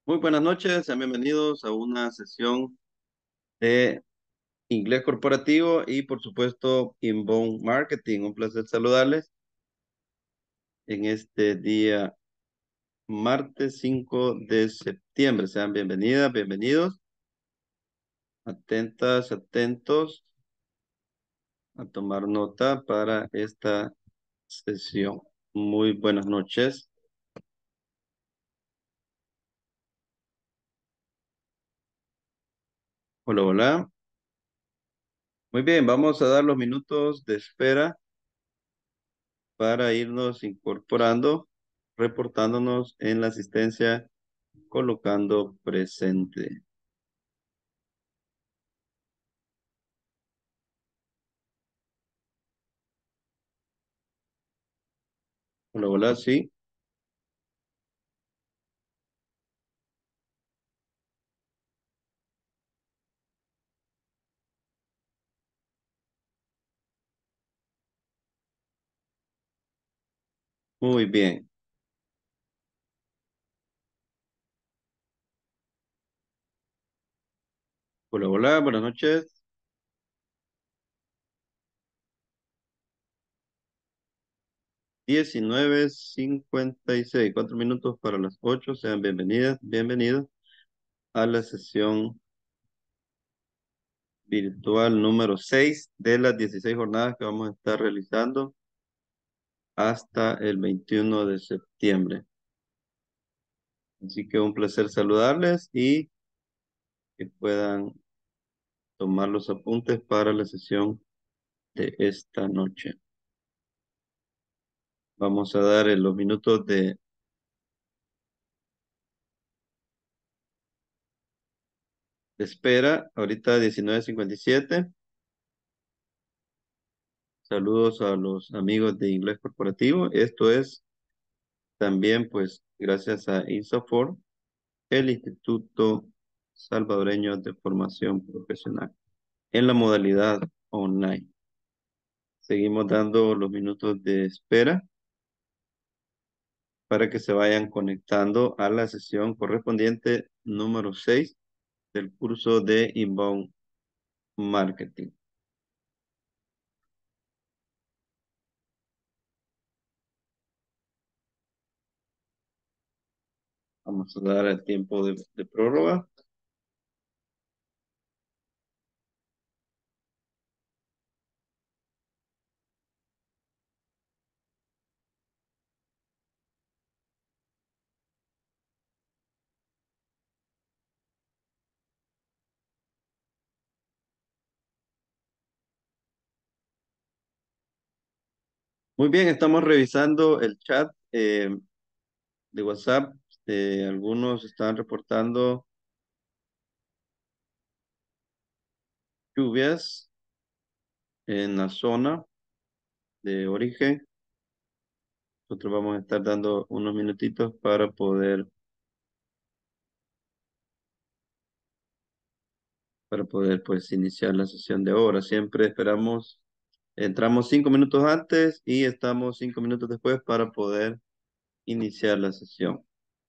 Muy buenas noches, sean bienvenidos a una sesión de inglés corporativo y por supuesto inbound marketing. Un placer saludarles en este día martes 5 de septiembre. Sean bienvenidas, bienvenidos, atentas, atentos a tomar nota para esta sesión. Muy buenas noches. Hola, hola. Muy bien, vamos a dar los minutos de espera para irnos incorporando, reportándonos en la asistencia, colocando presente. Hola, hola, sí. Muy bien. Hola, hola, buenas noches. 19:56, 4 minutos para las 8. Sean bienvenidas, bienvenidos a la sesión virtual número 6 de las 16 jornadas que vamos a estar realizando hasta el 21 de septiembre. Así que un placer saludarles y que puedan tomar los apuntes para la sesión de esta noche. Vamos a dar los minutos de espera. Ahorita 19:57. Saludos a los amigos de Inglés Corporativo. Esto es también, pues, gracias a ISAFOR, el Instituto Salvadoreño de Formación Profesional, en la modalidad online. Seguimos dando los minutos de espera para que se vayan conectando a la sesión correspondiente número 6 del curso de Inbound Marketing. Vamos a dar el tiempo de prórroga. Muy bien, estamos revisando el chat de WhatsApp. Algunos están reportando lluvias en la zona de origen. Nosotros vamos a estar dando unos minutitos para poder pues iniciar la sesión de ahora. Siempre esperamos, entramos 5 minutos antes y estamos 5 minutos después para poder iniciar la sesión.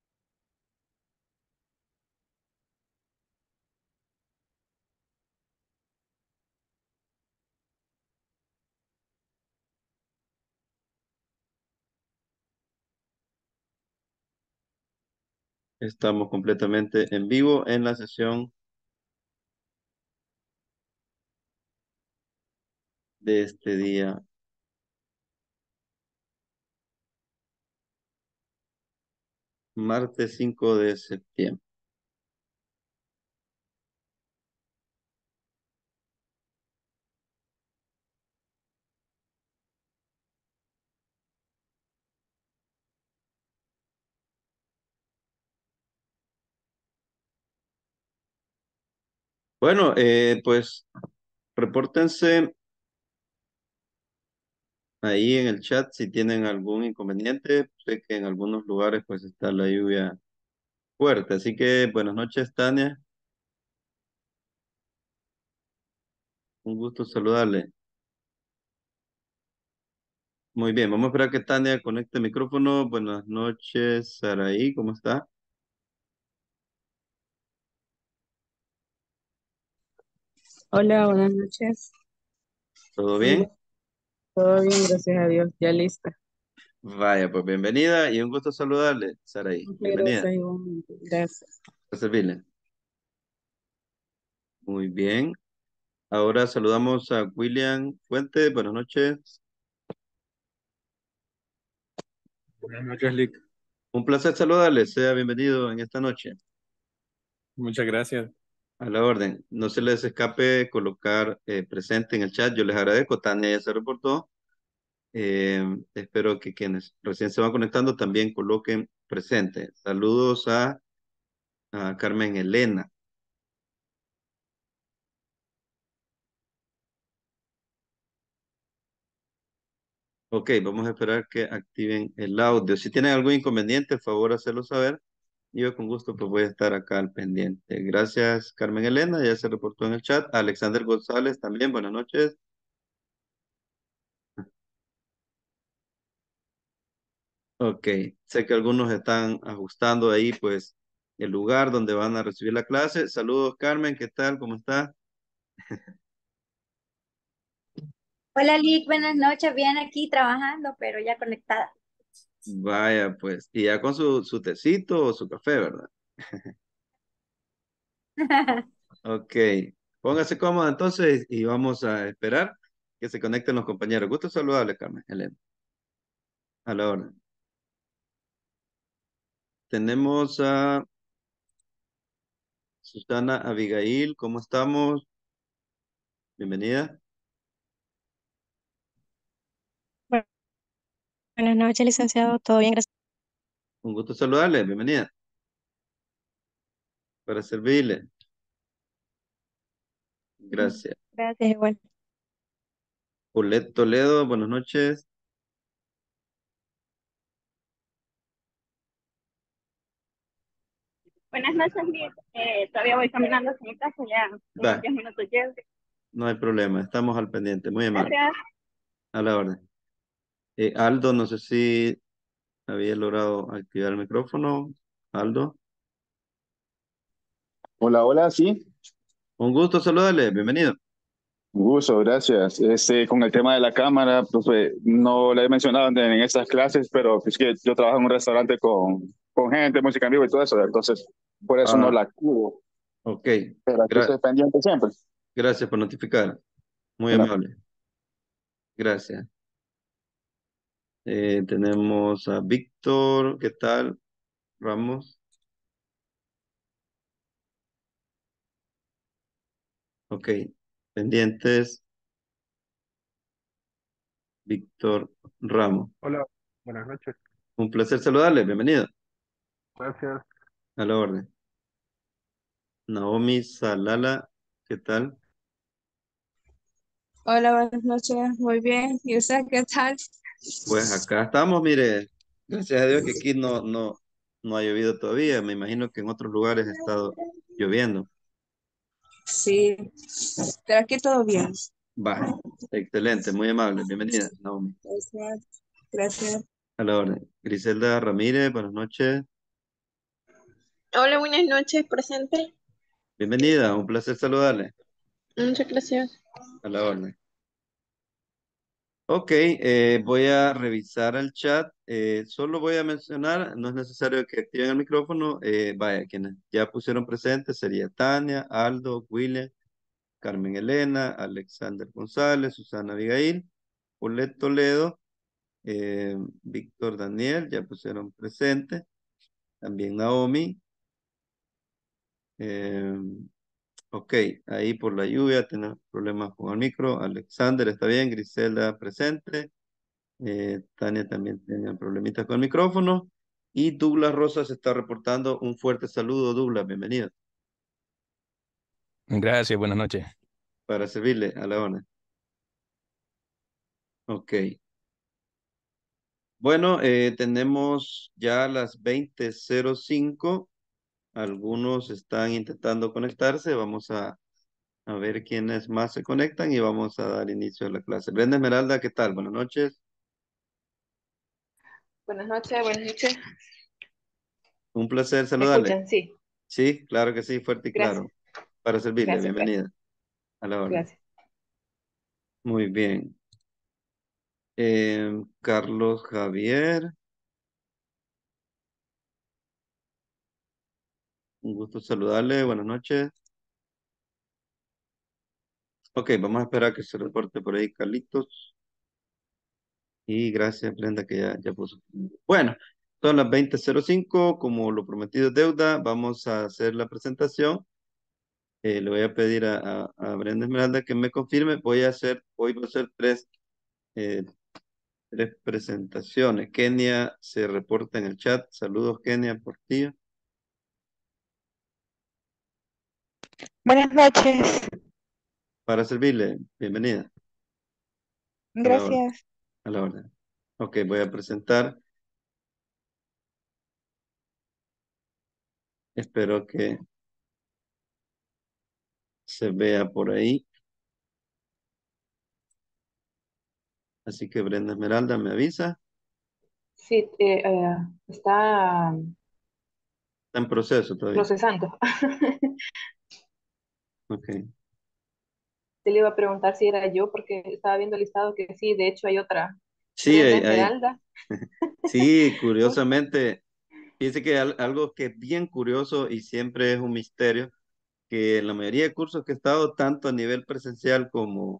Estamos completamente en vivo en la sesión de este día, martes 5 de septiembre. Bueno, pues repórtense ahí en el chat si tienen algún inconveniente. Sé que en algunos lugares pues está la lluvia fuerte. Así que buenas noches, Tania. Un gusto saludarle. Muy bien, vamos a esperar que Tania conecte el micrófono. Buenas noches, Saraí, ¿cómo está? Hola, buenas noches. ¿Todo Sí, bien? todo bien, gracias a Dios. Ya lista. Vaya, pues bienvenida y un gusto saludarle, Saraí. Muchas Bienvenida. gracias, igualmente. Gracias. Para servirle. Muy bien. Ahora saludamos a William Fuente. Buenas noches. Buenas noches, Lick. Un placer saludarle. Sea bienvenido en esta noche. Muchas gracias. A la orden. No se les escape colocar presente en el chat. Yo les agradezco. Tania ya se reportó. Espero que quienes recién se van conectando también coloquen presente. Saludos a Carmen Elena. Ok, vamos a esperar que activen el audio. Si tienen algún inconveniente, por favor, hacerlo saber. Yo con gusto pues voy a estar acá al pendiente. Gracias, Carmen Elena, ya se reportó en el chat. Alexander González también, buenas noches. Ok, sé que algunos están ajustando ahí pues el lugar donde van a recibir la clase. Saludos, Carmen, ¿qué tal? ¿Cómo está? Hola Lick, buenas noches, bien aquí trabajando, pero ya conectada. Vaya, pues, y ya con su tecito o su café, ¿verdad? Ok, póngase cómoda entonces y vamos a esperar que se conecten los compañeros. Gusto saludarle, Carmen, Elena. A la hora. Tenemos a Susana Abigail, ¿cómo estamos? Bienvenida. Buenas noches, licenciado. ¿Todo bien? Gracias. Un gusto saludarle, bienvenida. Para servirle. Gracias. Gracias, igual. Paulette Toledo, buenas noches. Buenas noches, Liz. Todavía voy caminando hacia mi casa, ya unos Va, 10 minutos llego. no hay problema, estamos al pendiente, muy amable. Gracias. A la orden. Aldo, no sé si había logrado activar el micrófono. Aldo. Hola, hola, sí, Un gusto saludarle, bienvenido. un gusto, gracias. Con el tema de la cámara, pues, no le he mencionado en estas clases, pero es que yo trabajo en un restaurante con gente, música en vivo y todo eso, entonces por eso no Ah, la cubo, ok. pero aquí Gra- estoy pendiente siempre. Gracias por notificar. Muy Bueno, amable. Gracias. Tenemos a Víctor, ¿qué tal? Ramos. Ok. Pendientes, Víctor Ramos. Hola, buenas noches. Un placer saludarle. Bienvenido. Gracias. A la orden. Naomi Salala, ¿qué tal? Hola, buenas noches. Muy bien. ¿Y usted qué tal? Pues acá estamos, mire. Gracias a Dios que aquí no ha llovido todavía. Me imagino que en otros lugares ha estado lloviendo. Sí, pero aquí todo bien. Va. Excelente, muy amable. Bienvenida, Naomi. Gracias. Gracias. A la orden. Griselda Ramírez, buenas noches. Hola, buenas noches, presente. Bienvenida, un placer saludarle. Muchas gracias. A la orden. Ok, voy a revisar el chat. Solo voy a mencionar, no es necesario que activen el micrófono. Vaya, quienes ya pusieron presentes sería Tania, Aldo, William, Carmen Elena, Alexander González, Susana Abigail, Paulette Toledo, Víctor Daniel, ya pusieron presente. También Naomi. eh, Ok, ahí por la lluvia tenemos problemas con el micro. Alexander está bien, Griselda presente. Tania también tiene problemitas con el micrófono. Y Douglas Rosa se está reportando. Un fuerte saludo, Douglas, bienvenido. Gracias, buenas noches. Para servirle a la hora. Ok. Bueno, tenemos ya las 20:05. Algunos están intentando conectarse. Vamos a ver quiénes más se conectan y vamos a dar inicio a la clase. Brenda Esmeralda, ¿qué tal? Buenas noches. Buenas noches, buenas noches. Un placer ¿Me saludarle. escuchan? Sí. Sí, claro que sí, fuerte y Gracias, claro. Para servirle, gracias, pues. bienvenida. A la orden. Gracias. Muy bien. Carlos Javier, un gusto saludarle. Buenas noches. Ok, vamos a esperar que se reporte por ahí Carlitos. Y gracias, Brenda, que ya puso. Bueno, son las 20:05, como lo prometido es deuda, vamos a hacer la presentación. Le voy a pedir a Brenda Esmeralda que me confirme. Hoy voy a hacer eh, tres presentaciones. Kenia se reporta en el chat. Saludos, Kenia, por ti. Buenas noches. Para servirle, bienvenida. A la orden. Gracias. A la orden. Ok, voy a presentar. Espero que se vea por ahí. Así que Brenda Esmeralda me avisa. Sí, está Está en proceso todavía. procesando. Ok. Te le iba a preguntar si era yo, porque estaba viendo el listado que sí, de hecho hay otra, Sí, Brenda Esmeralda. sí, curiosamente, fíjese que algo que es bien curioso y siempre es un misterio, que en la mayoría de cursos que he estado, tanto a nivel presencial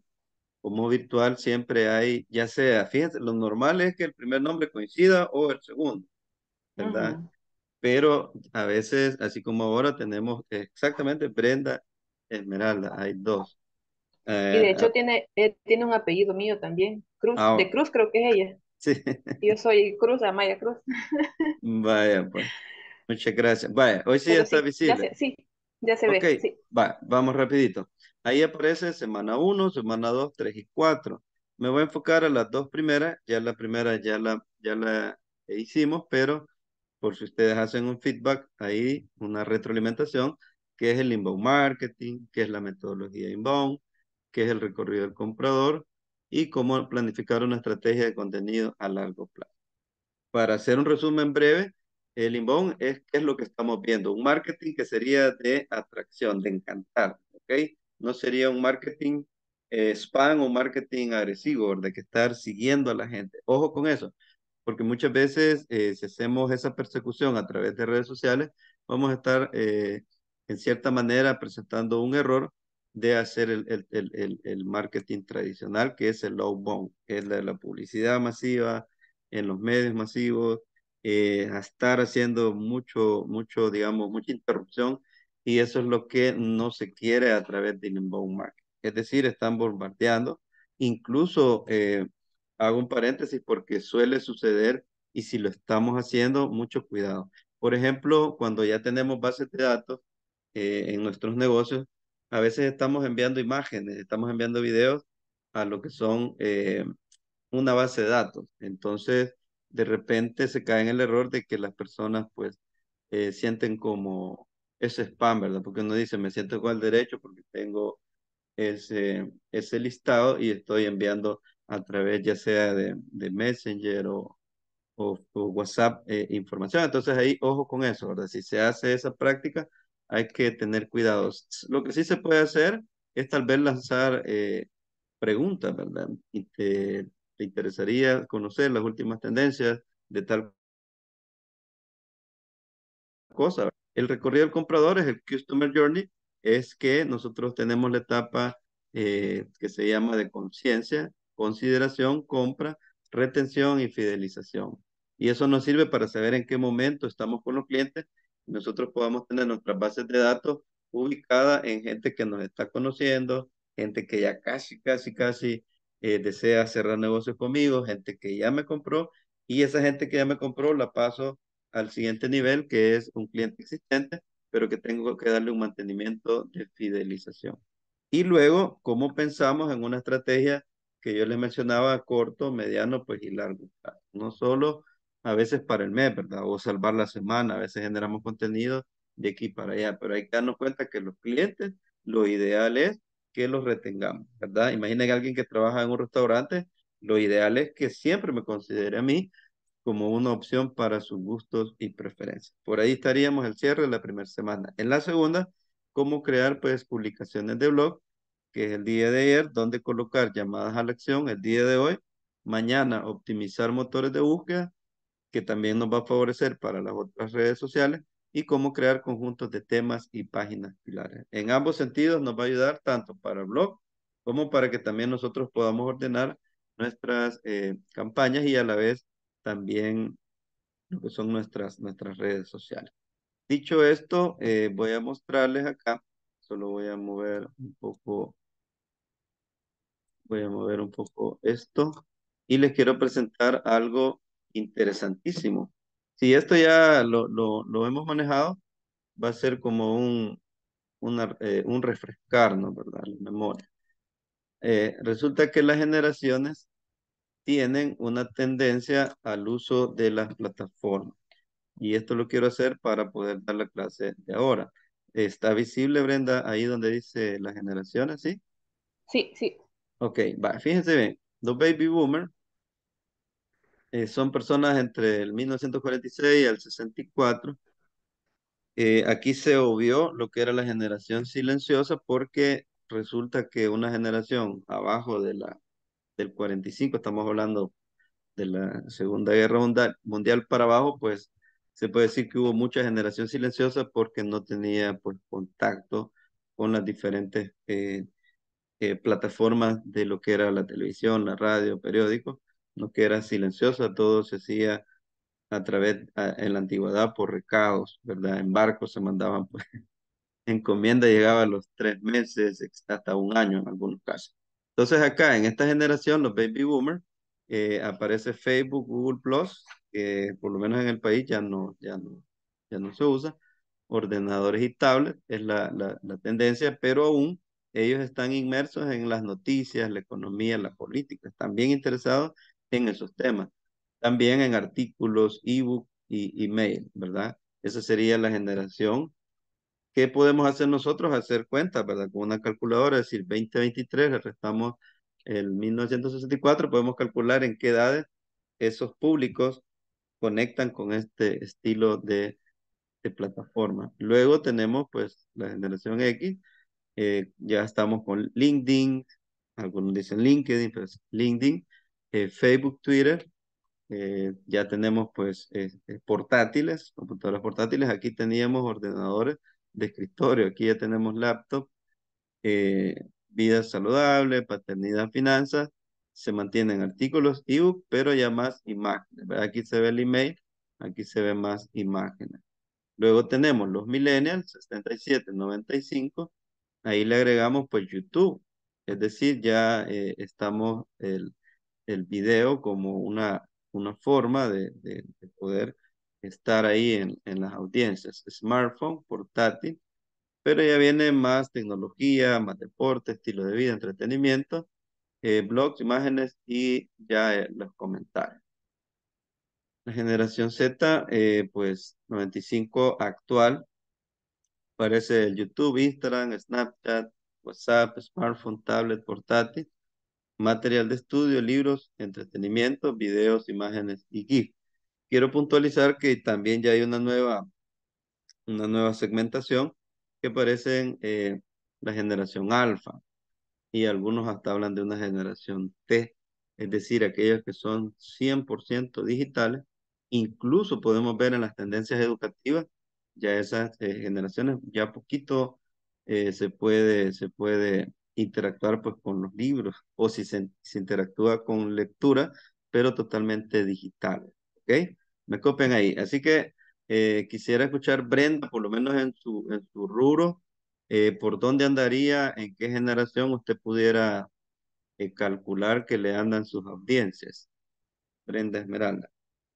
como virtual, siempre hay, ya sea, fíjense, lo normal es que el primer nombre coincida o el segundo, ¿verdad? Ujú. Pero a veces, así como ahora, tenemos exactamente Brenda Esmeralda, hay dos. Y Eh, de ah, hecho tiene un apellido mío también, Cruz, ah, de Cruz creo que es ella. sí, Y yo soy Cruz, Amaya Cruz. vaya, pues, muchas gracias. Vaya, hoy sí ya Pero está sí, visible. sí, ya se Ok, ve, sí. va, vamos rapidito. Ahí aparece semana uno, semana 2, 3 y 4. Me voy a enfocar a las dos primeras. Ya la primera ya la hicimos, pero por si ustedes hacen un feedback, ahí una retroalimentación, que es el inbound marketing, que es la metodología inbound, que es el recorrido del comprador y cómo planificar una estrategia de contenido a largo plazo. Para hacer un resumen breve, el inbound es lo que estamos viendo. Un marketing que sería de atracción, de encantar, ¿ok? No sería un marketing spam o marketing agresivo, de que estar siguiendo a la gente. Ojo con eso, porque muchas veces si hacemos esa persecución a través de redes sociales, vamos a estar en cierta manera presentando un error de hacer el marketing tradicional, que es el outbound, que es la publicidad masiva en los medios masivos, a estar haciendo digamos, mucha interrupción, y eso es lo que no se quiere a través del inbound marketing. Es decir, están bombardeando, incluso hago un paréntesis porque suele suceder, y si lo estamos haciendo, mucho cuidado. Por ejemplo, cuando ya tenemos bases de datos en nuestros negocios, a veces estamos enviando imágenes, estamos enviando videos a lo que son una base de datos. Entonces, de repente se cae en el error de que las personas pues sienten como ese spam, ¿verdad? Porque uno dice, me siento con el derecho porque tengo ese listado y estoy enviando a través ya sea de Messenger o WhatsApp información. Entonces ahí, ojo con eso, ¿verdad? Si se hace esa práctica, hay que tener cuidados. Lo que sí se puede hacer es tal vez lanzar preguntas, ¿verdad? Y te interesaría conocer las últimas tendencias de tal cosa. El recorrido del comprador es el Customer Journey, es que nosotros tenemos la etapa que se llama de conciencia, consideración, compra, retención y fidelización. Y eso nos sirve para saber en qué momento estamos con los clientes. Nosotros podamos tener nuestras bases de datos ubicadas en gente que nos está conociendo, gente que ya casi desea cerrar negocios conmigo, gente que ya me compró, y esa gente que ya me compró la paso al siguiente nivel, que es un cliente existente, pero que tengo que darle un mantenimiento de fidelización. Y luego, ¿cómo pensamos en una estrategia que yo les mencionaba a corto, mediano, pues y largo plazo? No solo a veces para el mes, ¿verdad? O salvar la semana, a veces generamos contenido de aquí para allá, pero hay que darnos cuenta que los clientes, lo ideal es que los retengamos, ¿verdad? Imaginen a alguien que trabaja en un restaurante, lo ideal es que siempre me considere a mí como una opción para sus gustos y preferencias. Por ahí estaríamos el cierre de la primera semana. En la segunda, cómo crear pues publicaciones de blog que es el día de ayer, donde colocar llamadas a la acción el día de hoy. Mañana, optimizar motores de búsqueda, que también nos va a favorecer para las otras redes sociales, y cómo crear conjuntos de temas y páginas pilares. En ambos sentidos nos va a ayudar tanto para el blog como para que también nosotros podamos ordenar nuestras campañas y a la vez también lo que son nuestras redes sociales. Dicho esto, voy a mostrarles acá, solo voy a mover un poco esto y les quiero presentar algo interesantísimo. Si esto ya lo hemos manejado, va a ser como un refrescarnos, ¿verdad? La memoria. Resulta que las generaciones tienen una tendencia al uso de las plataformas. Y esto lo quiero hacer para poder dar la clase de ahora. ¿Está visible, Brenda, ahí donde dice las generaciones, sí? Sí, sí. Ok, va, fíjense bien. Los baby boomers son personas entre el 1946 y el 64. Aquí se obvió lo que era la generación silenciosa porque resulta que una generación abajo del 45, estamos hablando de la Segunda Guerra Mundial para abajo, pues se puede decir que hubo mucha generación silenciosa porque no tenía pues contacto con las diferentes plataformas de lo que era la televisión, la radio, periódico, no que era silenciosa, todo se hacía a través, en la antigüedad por recados, ¿verdad? En barcos se mandaban pues encomienda, llegaba a los 3 meses, hasta un año en algunos casos. Entonces acá en esta generación, los baby boomers, aparece Facebook, Google Plus, que por lo menos en el país ya no se usa. Ordenadores y tablets es la tendencia, pero aún ellos están inmersos en las noticias, la economía, la política, están bien interesados en esos temas. También en artículos, ebook y email, ¿verdad? Esa sería la generación. ¿Qué podemos hacer nosotros? Hacer cuentas, ¿verdad? Con una calculadora, es decir, 2023, le restamos el 1964, podemos calcular en qué edades esos públicos conectan con este estilo de plataforma. Luego tenemos pues la generación X, ya estamos con LinkedIn, algunos dicen LinkedIn, pero es LinkedIn, Facebook, Twitter, ya tenemos pues portátiles, computadoras portátiles. Aquí teníamos ordenadores de escritorio. Aquí ya tenemos laptop, vida saludable, paternidad, finanzas. Se mantienen artículos, ebook, pero ya más imágenes, ¿verdad? Aquí se ve el email, aquí se ve más imágenes. Luego tenemos los millennials, 77, 95. Ahí le agregamos pues YouTube. Es decir, ya estamos el video como una forma de poder estar ahí en las audiencias. Smartphone, portátil, pero ya viene más tecnología, más deporte, estilo de vida, entretenimiento, blogs, imágenes y ya los comentarios. La generación Z, pues 95 actual, parece el YouTube, Instagram, Snapchat, WhatsApp, smartphone, tablet, portátil, material de estudio, libros, entretenimiento, videos, imágenes y GIF. Quiero puntualizar que también ya hay una nueva segmentación que parecen la generación alfa y algunos hasta hablan de una generación T, es decir, aquellos que son 100% digitales. Incluso podemos ver en las tendencias educativas, ya esas generaciones, ya poquito se puede interactuar pues con los libros, o si se interactúa con lectura, pero totalmente digital, ¿ok? Me copian ahí. Así que quisiera escuchar Brenda, por lo menos en su rubro, ¿por dónde andaría? ¿En qué generación usted pudiera calcular que le andan sus audiencias? Brenda Esmeralda.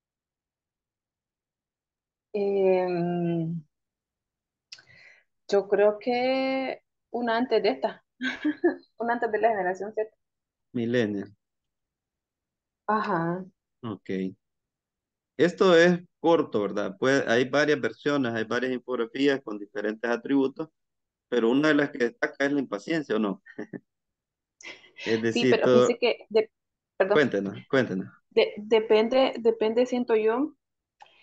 Em, yo creo que una antes de esta, una antes de la generación Z. Millennial. Ajá. Ok. Esto es corto, ¿verdad? Pues hay varias versiones, hay varias infografías con diferentes atributos, pero una de las que destaca es la impaciencia, ¿o no? Es Sí, decir, pero fíjese todo... que, perdón, Cuéntenos, cuéntenos. depende, siento yo,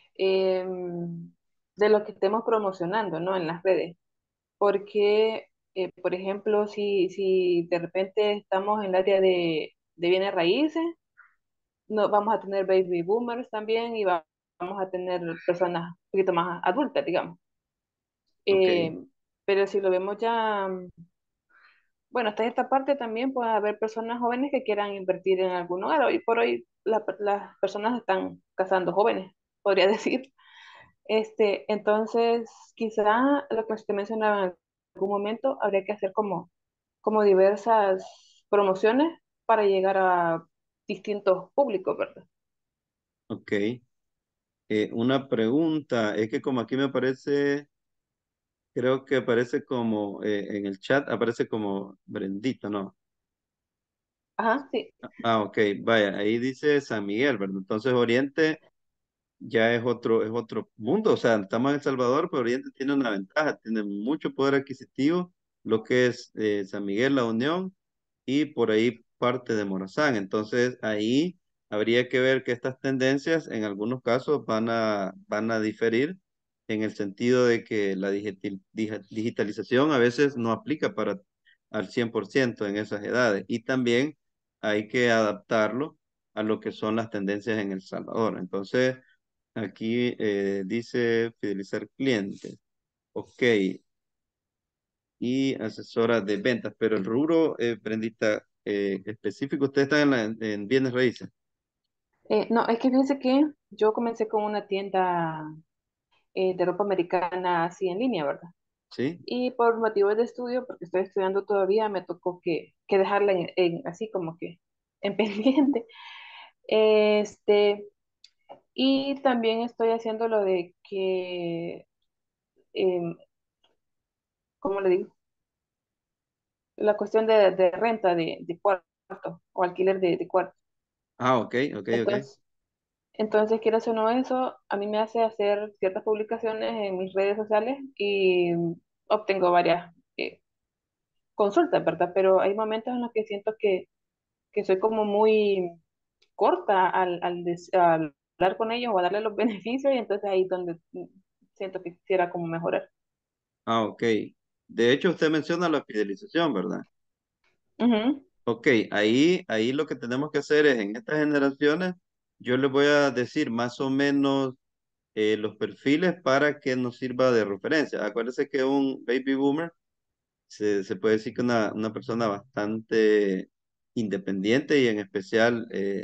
de lo que estemos promocionando, ¿no? En las redes. Porque Por ejemplo, si de repente estamos en el área de bienes raíces, no, vamos a tener baby boomers también y vamos a tener personas un poquito más adultas, digamos. Ok, Pero si lo vemos ya, bueno, hasta esta parte también puede haber personas jóvenes que quieran invertir en algún hogar. Hoy por hoy las personas están casando jóvenes, podría decir. Entonces, quizá lo que usted mencionaba en algún momento, habría que hacer como diversas promociones para llegar a distintos públicos, ¿verdad? ok. Una pregunta, es que como aquí me aparece, creo que aparece como en el chat, aparece como Brendita, ¿no? Ajá, sí. Ah, ok, vaya, ahí dice San Miguel, ¿verdad? Entonces Oriente ya es otro mundo, o sea, estamos en El Salvador, pero Oriente tiene una ventaja, tiene mucho poder adquisitivo, lo que es San Miguel, La Unión, y por ahí parte de Morazán. Entonces ahí habría que ver que estas tendencias en algunos casos van a diferir en el sentido de que la digitalización a veces no aplica para al 100% en esas edades y también hay que adaptarlo a lo que son las tendencias en El Salvador. Entonces, aquí dice fidelizar clientes. Ok, y asesora de ventas, pero el rubro, Brendita, específico, ustedes están en bienes raíces, No, es que fíjense que yo comencé con una tienda de ropa americana así en línea, ¿verdad? ¿sí? Y por motivos de estudio, porque estoy estudiando todavía, me tocó que dejarla así como que en pendiente. Este, y también estoy haciendo lo de que, em, ¿cómo le digo? La cuestión de renta de cuarto o alquiler de cuarto. Ah, ok, ok, ok. Entonces, entonces, quiero hacer uno eso, a mí me hace hacer ciertas publicaciones en mis redes sociales y obtengo varias consultas, ¿verdad? Pero hay momentos en los que siento que soy como muy corta al hablar con ellos o a darle los beneficios y entonces ahí es donde siento que quisiera como mejorar. Ah, ok. De hecho, usted menciona la fidelización, ¿verdad? Ujú. Ok, ahí lo que tenemos que hacer es en estas generaciones, yo les voy a decir más o menos los perfiles para que nos sirva de referencia. Acuérdense que un baby boomer se puede decir que una persona bastante independiente y en especial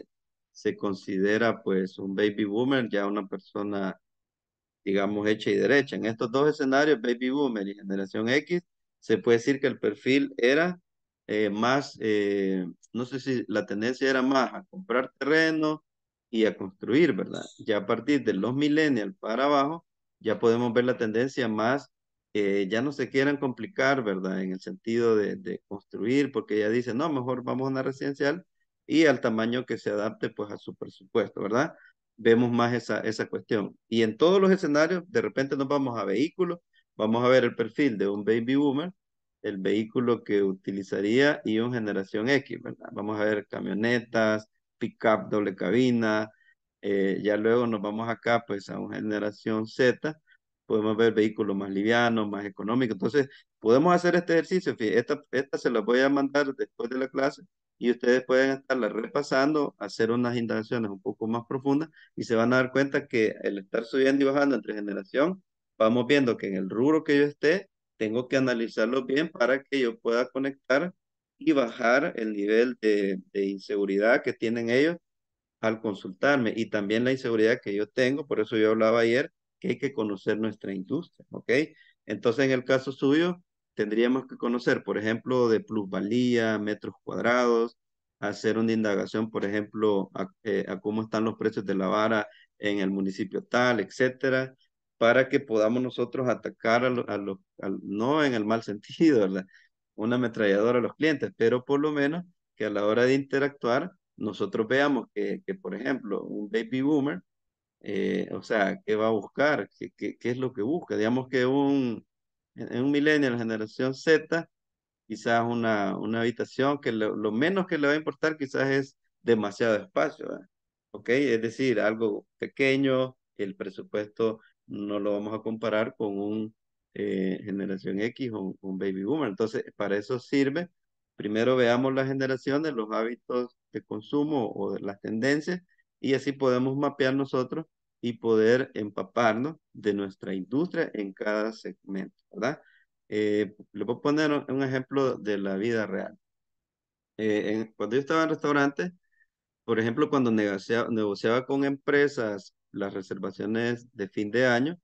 se considera pues un baby boomer, ya una persona digamos, hecha y derecha. En estos dos escenarios, Baby Boomer y Generación X, se puede decir que el perfil era más, no sé si la tendencia era más a comprar terreno y a construir, ¿verdad? Ya a partir de los millennials para abajo, ya podemos ver la tendencia más, ya no se quieran complicar, ¿verdad? En el sentido de construir, porque ya dicen, no, mejor vamos a una residencial y al tamaño que se adapte pues a su presupuesto, ¿verdad? Vemos más esa cuestión. Y en todos los escenarios, de repente nos vamos a vehículos, vamos a ver el perfil de un baby boomer, el vehículo que utilizaría y un generación X, ¿verdad? Vamos a ver camionetas, pickup doble cabina, ya luego nos vamos acá pues a una generación Z, podemos ver vehículos más livianos, más económicos. Entonces, podemos hacer este ejercicio. Fíjate, esta se la voy a mandar después de la clase y ustedes pueden estarla repasando, hacer unas indagaciones un poco más profundas y se van a dar cuenta que el estar subiendo y bajando entre generación, vamos viendo que en el rubro que yo esté, tengo que analizarlo bien para que yo pueda conectar y bajar el nivel de inseguridad que tienen ellos al consultarme y también la inseguridad que yo tengo, por eso yo hablaba ayer que hay que conocer nuestra industria, ¿ok? Entonces, en el caso suyo, tendríamos que conocer, por ejemplo, de plusvalía, metros cuadrados, hacer una indagación, por ejemplo, a cómo están los precios de la vara en el municipio tal, etcétera, para que podamos nosotros atacar no en el mal sentido, ¿verdad? Una ametralladora a los clientes, pero por lo menos que a la hora de interactuar nosotros veamos que, por ejemplo, un baby boomer, o sea, ¿qué va a buscar? ¿Qué es lo que busca? Digamos que en un millennial, generación Z, quizás una habitación que lo menos que le va a importar quizás es demasiado espacio, ¿verdad? ¿Ok? Es decir, algo pequeño, el presupuesto no lo vamos a comparar con un generación X o un baby boomer. Entonces, para eso sirve. Primero veamos las generaciones, los hábitos de consumo o de las tendencias, y así podemos mapear nosotros y poder empaparnos de nuestra industria en cada segmento, ¿verdad? Le voy a poner un ejemplo de la vida real. Cuando yo estaba en restaurantes, por ejemplo, cuando negociaba con empresas las reservaciones de fin de año,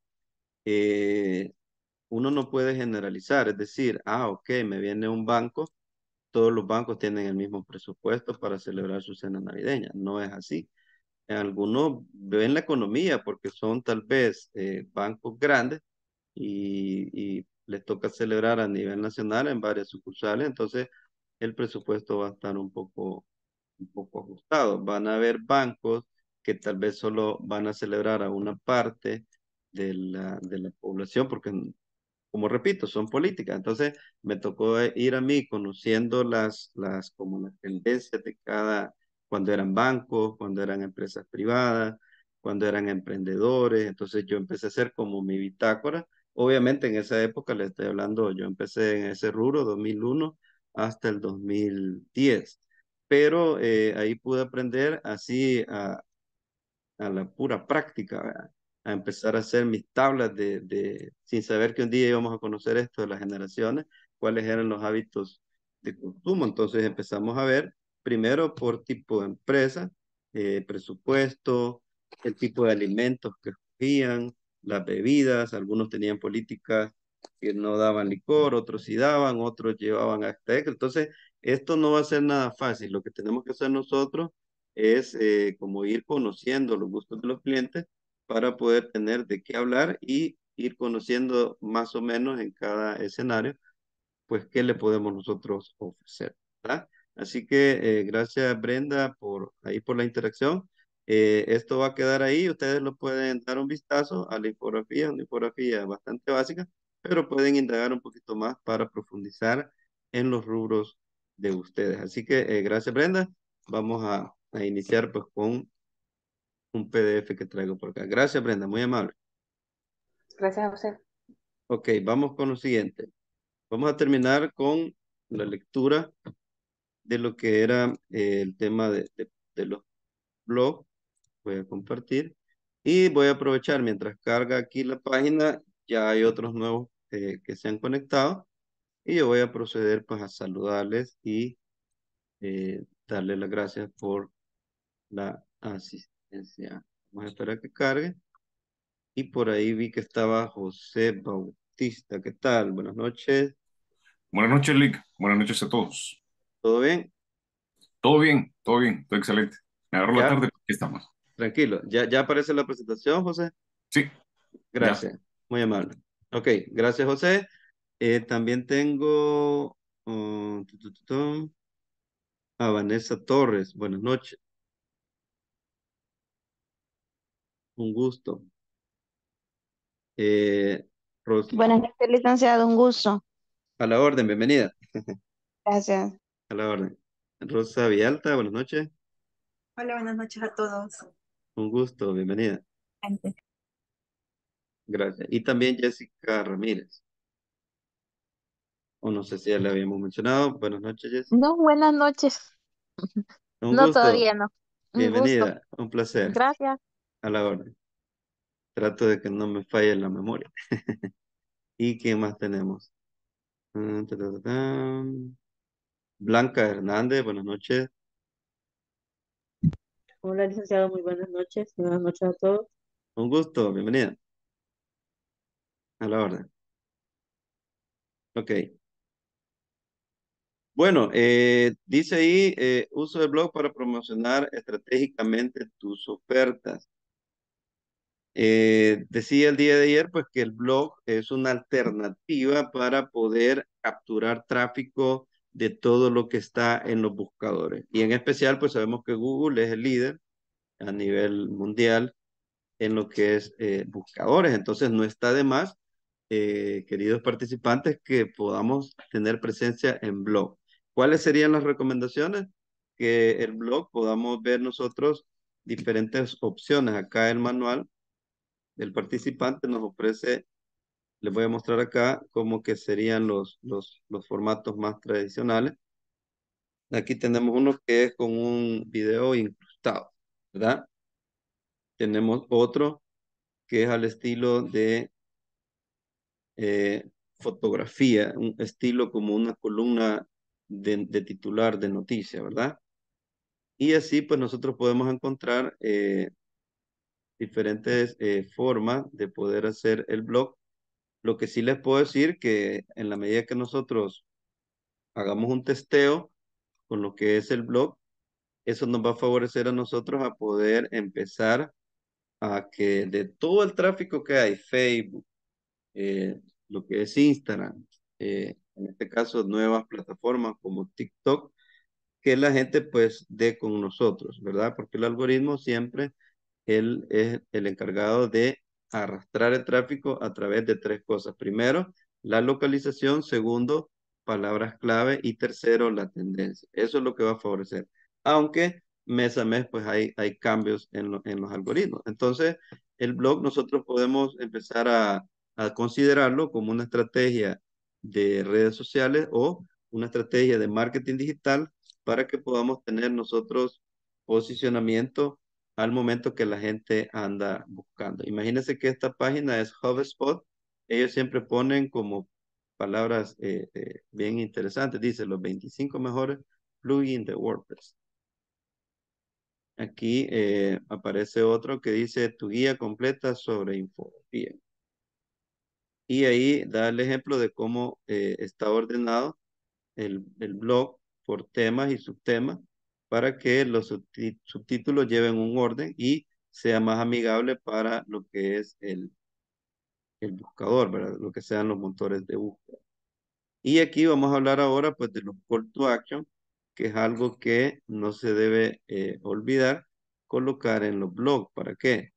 eh, uno no puede generalizar, es decir, ok, me viene un banco, todos los bancos tienen el mismo presupuesto para celebrar su cena navideña. No es así. Algunos ven la economía porque son tal vez bancos grandes y les toca celebrar a nivel nacional en varias sucursales, entonces el presupuesto va a estar un poco ajustados. Van a haber bancos que tal vez solo van a celebrar a una parte de la población, porque, como repito, son políticas. Entonces, me tocó ir a mí conociendo como las tendencias de cuando eran bancos, cuando eran empresas privadas, cuando eran emprendedores. Entonces, yo empecé a hacer como mi bitácora. Obviamente, en esa época, le estoy hablando, yo empecé en ese rubro, 2001 hasta el 2010, pero ahí pude aprender así a la pura práctica, ¿verdad? A empezar a hacer mis tablas sin saber que un día íbamos a conocer esto de las generaciones, cuáles eran los hábitos de consumo. Entonces empezamos a ver primero por tipo de empresa, presupuesto, el tipo de alimentos que escogían, las bebidas. Algunos tenían políticas que no daban licor, otros sí daban, otros llevaban hasta extra. Entonces, esto no va a ser nada fácil. Lo que tenemos que hacer nosotros es como ir conociendo los gustos de los clientes para poder tener de qué hablar y ir conociendo más o menos en cada escenario, pues qué le podemos nosotros ofrecer, ¿verdad? Así que gracias Brenda por la interacción. Esto va a quedar ahí, ustedes lo pueden dar un vistazo a la infografía, una infografía bastante básica, pero pueden indagar un poquito más para profundizar en los rubros de ustedes. Así que gracias Brenda. Vamos a iniciar pues con un PDF que traigo por acá. Gracias Brenda, muy amable. Gracias a usted. Ok, vamos con lo siguiente. Vamos a terminar con la lectura de lo que era el tema de los blogs. Voy a compartir y voy a aprovechar mientras carga aquí la página. Ya hay otros nuevos que se han conectado y yo voy a proceder pues a saludarles y darles las gracias por la asistencia. Vamos a esperar que cargue. Y por ahí vi que estaba José Bautista. ¿Qué tal? Buenas noches. Buenas noches, Lick. Buenas noches a todos. ¿Todo bien? Todo bien, todo excelente. Me agarró la Ya, tarde, aquí estamos. tranquilo. Ya aparece la presentación, José. Sí, ya. Gracias. Muy amable. Ok, gracias, José. También tengo a Vanessa Torres. Buenas noches. Un gusto. Eh, Buenas noches, licenciado, un gusto. a la orden, bienvenida. Gracias. A la orden. Rosa Vialta, buenas noches. Hola, buenas noches a todos. Un gusto, bienvenida. Gracias. Y también Jessica Ramírez. O no sé si ya le habíamos mencionado. Buenas noches, Jessica. No, buenas noches. Un No, gusto. todavía no. Un gusto. Bienvenida. Un placer. Gracias. A la orden. Trato de que no me falle la memoria. ¿Y quién más tenemos? Ta, ta, ta, ta. Blanca Hernández, buenas noches. Hola, licenciado, muy buenas noches. Buenas noches a todos. Un gusto, bienvenida. A la orden. Ok. Bueno, dice ahí, uso el blog para promocionar estratégicamente tus ofertas. Decía el día de ayer, pues que el blog es una alternativa para poder capturar tráfico de todo lo que está en los buscadores. Y en especial, pues sabemos que Google es el líder a nivel mundial en lo que es buscadores. Entonces, no está de más, queridos participantes, que podamos tener presencia en blog. ¿Cuáles serían las recomendaciones? Que el blog podamos ver nosotros diferentes opciones. Acá el manual del participante nos ofrece Les voy a mostrar acá cómo que serían los formatos más tradicionales. Aquí tenemos uno que es con un video incrustado, ¿verdad? Tenemos otro que es al estilo de fotografía, un estilo como una columna de titular de noticia, ¿verdad? Y así pues nosotros podemos encontrar diferentes formas de poder hacer el blog. Lo que sí les puedo decir que en la medida que nosotros hagamos un testeo con lo que es el blog, eso nos va a favorecer a nosotros a poder empezar a que de todo el tráfico que hay, Facebook, lo que es Instagram, en este caso nuevas plataformas como TikTok, que la gente pues dé con nosotros, ¿verdad? Porque el algoritmo siempre, él es el encargado de arrastrar el tráfico a través de tres cosas. Primero, la localización. Segundo, palabras clave. Y tercero, la tendencia. Eso es lo que va a favorecer. Aunque mes a mes pues hay cambios en los algoritmos. Entonces, el blog nosotros podemos empezar a considerarlo como una estrategia de redes sociales o una estrategia de marketing digital para que podamos tener nosotros posicionamiento al momento que la gente anda buscando. Imagínense que esta página es HubSpot. Ellos siempre ponen como palabras bien interesantes. Dice los 25 mejores plugins de WordPress. Aquí aparece otro que dice tu guía completa sobre infografía. Y ahí da el ejemplo de cómo está ordenado el blog por temas y subtemas para que los subtítulos lleven un orden y sea más amigable para lo que es el buscador, ¿verdad? Lo que sean los motores de búsqueda. Y aquí vamos a hablar ahora pues de los call to action, que es algo que no se debe olvidar colocar en los blogs. ¿Para qué?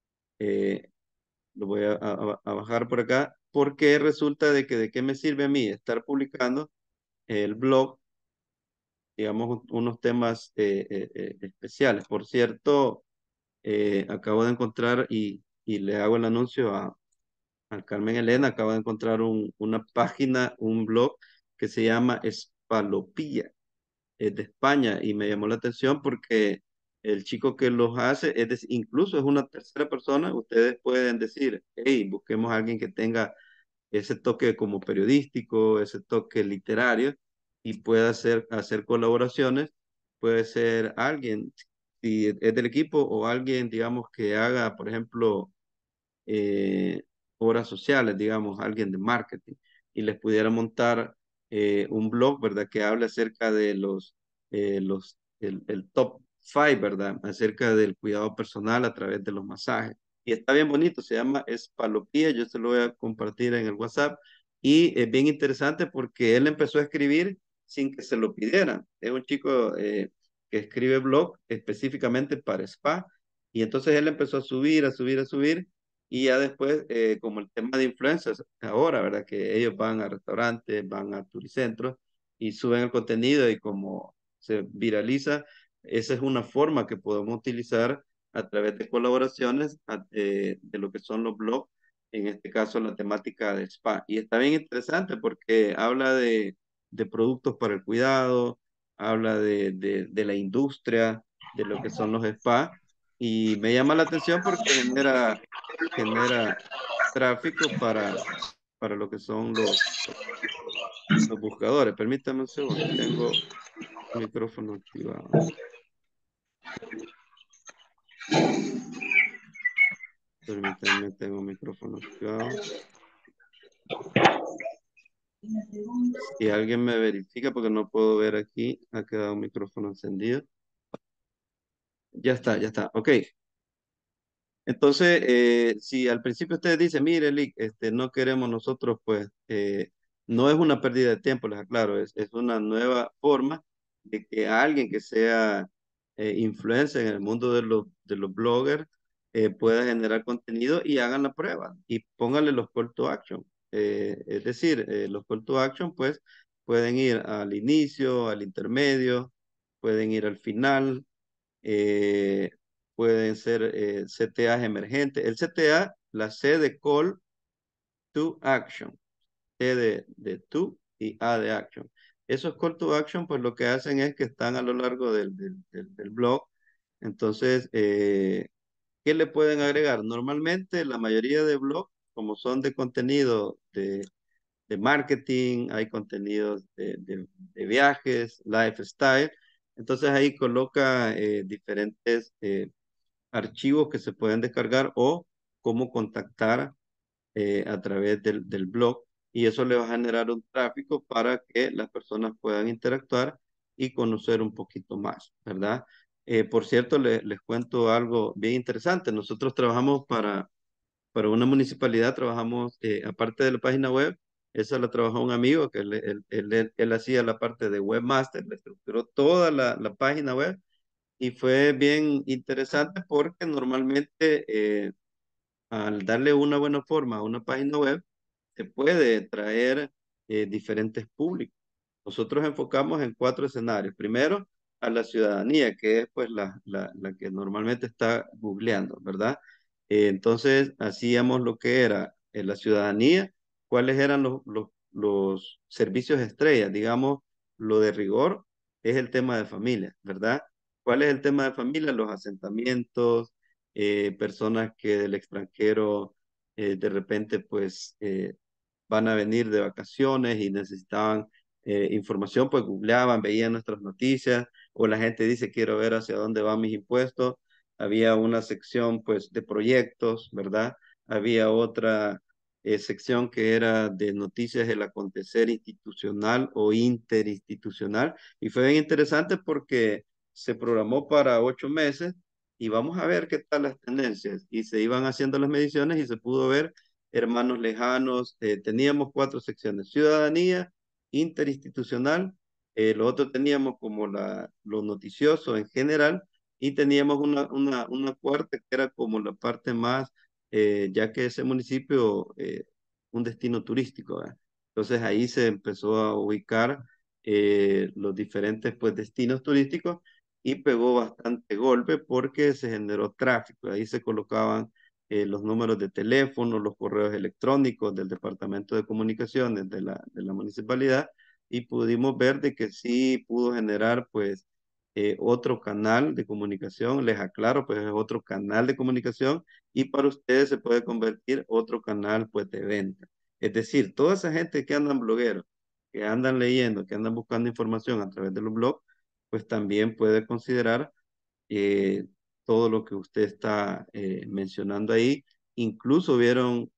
Lo voy a bajar por acá, porque resulta de que de qué me sirve a mí estar publicando el blog, digamos, unos temas especiales. Por cierto, acabo de encontrar y le hago el anuncio a Carmen Elena, acabo de encontrar una página, un blog que se llama Espalopía, es de España y me llamó la atención porque el chico que los hace, incluso es una tercera persona. Ustedes pueden decir, hey, busquemos a alguien que tenga ese toque como periodístico, ese toque literario y pueda hacer colaboraciones. Puede ser alguien, si es del equipo o alguien, digamos, que haga, por ejemplo, eh, obras sociales, digamos, alguien de marketing, y les pudiera montar un blog, ¿verdad? Que hable acerca de el top 5, ¿verdad? Acerca del cuidado personal a través de los masajes. Y está bien bonito, se llama Espalopía, yo se lo voy a compartir en el WhatsApp. Y es bien interesante porque él empezó a escribir sin que se lo pidieran. Es un chico que escribe blog específicamente para spa. Y entonces él empezó a subir, a subir, a subir y ya después, como el tema de influencers, ahora, ¿verdad? Que ellos van a restaurantes, van a turicentros y suben el contenido y como se viraliza, esa es una forma que podemos utilizar a través de colaboraciones de lo que son los blogs, en este caso la temática de spa. Y está bien interesante porque habla de productos para el cuidado, habla de la industria, de lo que son los spa. Y me llama la atención porque genera tráfico para lo que son los buscadores. Permítame un segundo, tengo micrófono activado. Permítanme, tengo micrófono activado. Si alguien me verifica, porque no puedo ver aquí, ha quedado un micrófono encendido. Ya está, ya está. Ok. Entonces, si al principio ustedes dicen, mire, Lick, no queremos nosotros, pues, no es una pérdida de tiempo, les aclaro, es una nueva forma de que alguien que sea influencer en el mundo de los bloggers pueda generar contenido y hagan la prueba y pónganle los call to action. Es decir, los call to action, pues, pueden ir al inicio, al intermedio, pueden ir al final, eh, pueden ser CTAs emergentes. El CTA, la C de call to action. T de to y A de action. Esos call to action, pues lo que hacen es que están a lo largo del blog. Entonces, ¿qué le pueden agregar? Normalmente la mayoría de blogs, como son de contenido de marketing, hay contenidos de viajes, lifestyle. Entonces ahí coloca diferentes archivos que se pueden descargar o cómo contactar a través del blog, y eso le va a generar un tráfico para que las personas puedan interactuar y conocer un poquito más, ¿verdad? Por cierto, les cuento algo bien interesante. Nosotros trabajamos para una municipalidad, trabajamos, aparte de la página web, esa la trabajó un amigo que él hacía la parte de webmaster, le estructuró toda la página web, y fue bien interesante porque normalmente al darle una buena forma a una página web, se puede traer diferentes públicos. Nosotros enfocamos en 4 escenarios. Primero, a la ciudadanía, que es pues la que normalmente está googleando, ¿verdad? Entonces, hacíamos lo que era la ciudadanía, cuáles eran los servicios estrellas, digamos, lo de rigor es el tema de familia, ¿verdad? ¿Cuál es el tema de familia? Los asentamientos, personas que del extranjero de repente pues van a venir de vacaciones y necesitaban información, pues googleaban, veían nuestras noticias, o la gente dice quiero ver hacia dónde van mis impuestos. Había una sección pues de proyectos, ¿verdad? Había otra sección que era de noticias del acontecer institucional o interinstitucional, y fue bien interesante porque se programó para 8 meses y vamos a ver qué tal las tendencias, y se iban haciendo las mediciones y se pudo ver hermanos lejanos. Teníamos 4 secciones: ciudadanía, interinstitucional, lo otro teníamos como lo noticioso en general, y teníamos una cuarta que era como la parte más, ya que ese municipio, un destino turístico, ¿verdad? Entonces ahí se empezó a ubicar los diferentes pues destinos turísticos, y pegó bastante golpe porque se generó tráfico. Ahí se colocaban los números de teléfono, los correos electrónicos del Departamento de Comunicaciones de la municipalidad, y pudimos ver de que sí pudo generar pues otro canal de comunicación. Les aclaro, pues es otro canal de comunicación, y para ustedes se puede convertir otro canal pues de venta. Es decir, toda esa gente que andan blogueros, que andan leyendo, que andan buscando información a través de los blogs, pues también puede considerar eh, todo lo que usted está mencionando ahí. Incluso vieron,